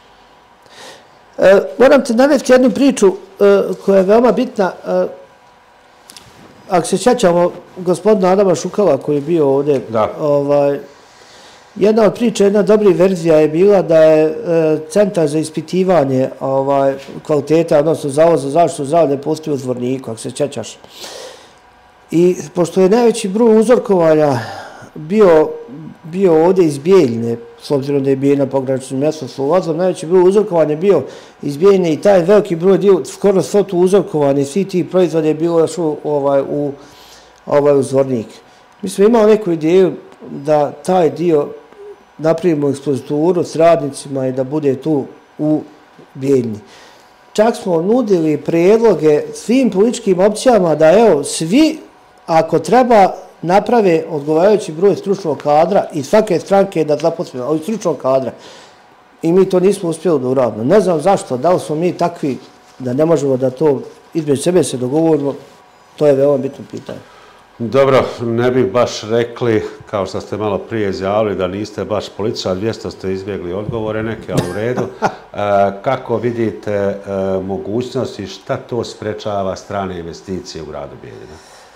E, moram te navesti jednu priču e, koja je veoma bitna. E, ako se sjećamo gospodina Adama Šukala koji je bio ovdje, ovaj, jedna od priča, jedna dobrih verzija je bila da je e, centar za ispitivanje ovaj, kvaliteta, odnosno Zavod za zaštitu zdravlja postoji u Zvorniku, ako se sjećaš. I pošto je najveći broj uzorkovanja bio, bio ovdje iz Bijeljine, s obzirom da je Bijeljina pogranično mjesto s ulazom, najveći broj uzorkovanja je bio iz Bijeljine i taj veliki broj dio, skoro svo tu uzorkovanje, svi ti proizvode je bilo još u, ovaj, u, ovaj, u Zvornik. Mi smo imali neku ideju da taj dio napravimo ekspozituru s radnicima i da bude tu u Bijeljini. Čak smo nudili prijedloge svim političkim opcijama da evo svi, ako treba, naprave odgovarajući broj stručnog kadra i svake stranke da zaposlimo, ali stručnog kadra. I mi to nismo uspjeli da uradimo. Ne znam zašto, da li smo mi takvi da ne možemo da to između sebe se dogovorimo, to je veoma bitno pitanje. Dobro, ne bih baš rekli, kao što ste malo prije izjavili, da niste baš političar, dvjesto ste izbjegli odgovore neke, ali u redu. Kako vidite mogućnost i šta to sprečava strane investicije u gradu Bijeljina?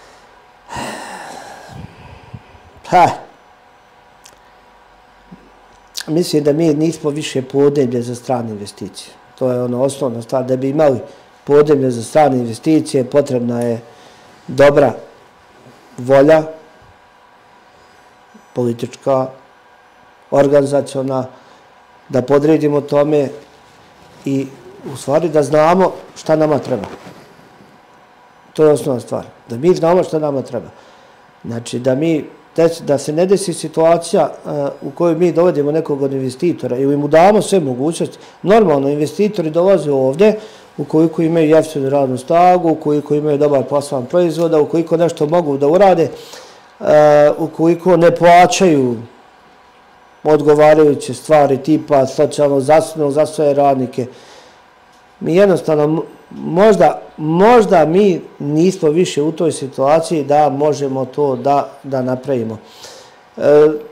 Ha. Mislim da mi nismo više podneblje za strane investicije. To je ono osnovna stvar. Da bi imali podneblje za strane investicije, potrebna je dobra volja, politička, organizaciona, da podredimo tome i u stvari da znamo šta nama treba. To je osnovna stvar. Da mi znamo šta nama treba. Znači da mi, da se ne desi situacija u kojoj mi dovedemo nekog od investitora i mu damo sve mogućnosti. Normalno, investitori dolaze ovdje ukoliko imaju jeftinu radnu snagu, ukoliko imaju dobar plasman proizvoda, ukoliko nešto mogu da urade, ukoliko ne plaćaju odgovarajuće stvari tipa socijalnog zaštitnog za svoje radnike. Mi jednostavno, možda, možda mi nismo više u toj situaciji da možemo to da, da napravimo. E,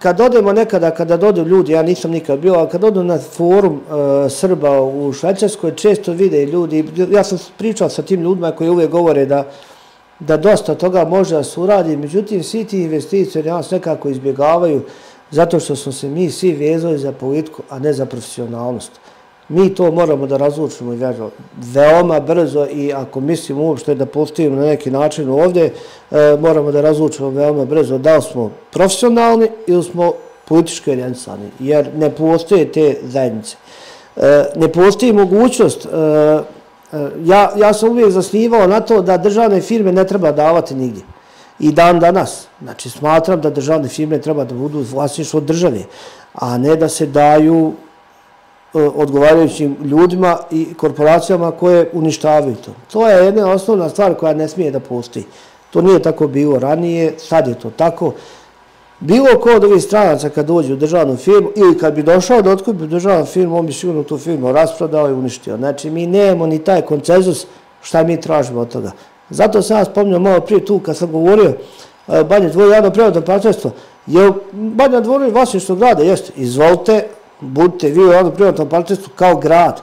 kad odemo nekada, kada dodu ljudi, ja nisam nikad bio, ali kad odu na forum uh, Srba u Švajcarskoj, često vide ljudi, ja sam pričao sa tim ljudima koji uvijek govore da, da dosta toga može da se uradi, međutim, svi ti investitori nas nekako izbjegavaju zato što smo se mi svi vezali za politiku, a ne za profesionalnost. Mi to moramo da razlučimo i veoma brzo i ako mislimo uopšte da postavimo na neki način ovdje, e, moramo da razlučimo veoma brzo da li smo profesionalni ili smo politički orijentisani, jer ne postoje te zajednice. E, ne postoji mogućnost, e, ja, ja sam uvijek zasnivao na to da državne firme ne treba davati nigdje. I dan danas. Znači, smatram da državne firme treba da budu vlasništvo države, a ne da se daju odgovarajućim ljudima i korporacijama koje uništavaju to. To je jedna osnovna stvar koja ne smije da postoji. To nije tako bilo ranije, sad je to tako. Bilo ko od ovih stranaca kad dođe u državnu firmu ili kad bi došao da otkupi državnu firmu, on bi sigurno tu firmu rasprodao i uništio. Znači, mi nemamo ni taj konsenzus šta mi tražimo od toga. Zato sam ja spominjao malo prije tu kad sam govorio Banja Dvor javno privatno partnerstvo. Je Banja Dvor vlasništvo grada, jeste, izvolite, budite vi u javnom privatnom partnerstvu kao grad.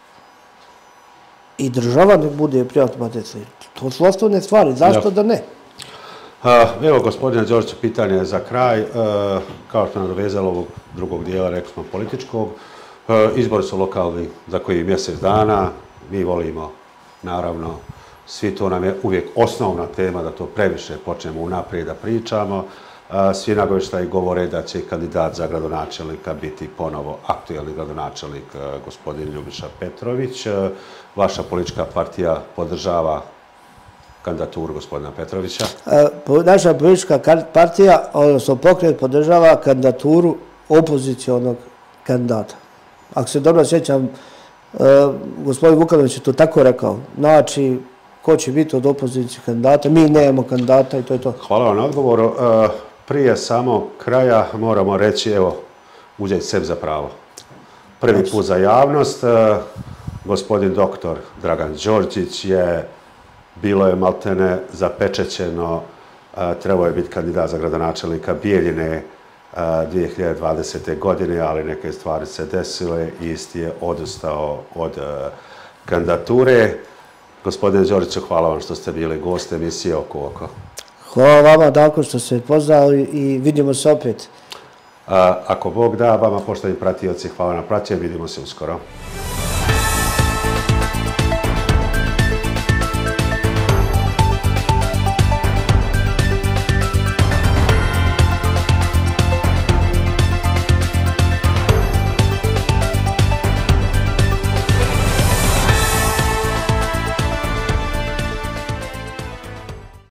I država nek bude privatno partnerstvo. To su osnovne stvari, zašto da ne? Evo, gospodine Đorđe, pitanje za kraj. Kao što nam dovezalo ovog drugog dijela, rekli smo političkog, izbori su lokalni za koji mjesec dana, mi volimo, naravno, svi to nam je uvijek osnovna tema da to previše počnemo unaprijed da pričamo. Svi nagovještaji govore da će kandidat za gradonačelnika biti ponovo aktuelni gradonačelnik gospodin Ljubiša Petrović. Vaša politička partija podržava kandidaturu gospodina Petrovića? Naša politička partija, odnosno pokret, podržava kandidaturu opozicionog kandidata. Ako se dobro sjećam, gospodin Vukanović je to tako rekao. Znači, ko će biti od opozicije kandidata? Mi nemamo kandidata i to je to. Hvala vam na odgovoru. Prije samo kraja moramo reći, evo, uzeti sebi za pravo. Prvi put za javnost, gospodin doktor Dragan Đorđić je, bilo je maltene zapečećeno, trebao je biti kandidat za gradonačelnika Bijeljine dvije hiljade dvadesete. godine, ali neke stvari se desile i isti je odustao od kandidature. Gospodine Đorđiću, hvala vam što ste bili gost emisije Oko oko. Hvala vama, Davko, što ste pozvali i vidimo se opet. Ako Bog da, vama, poštovani pratioci, hvala na praćenju, vidimo se uskoro.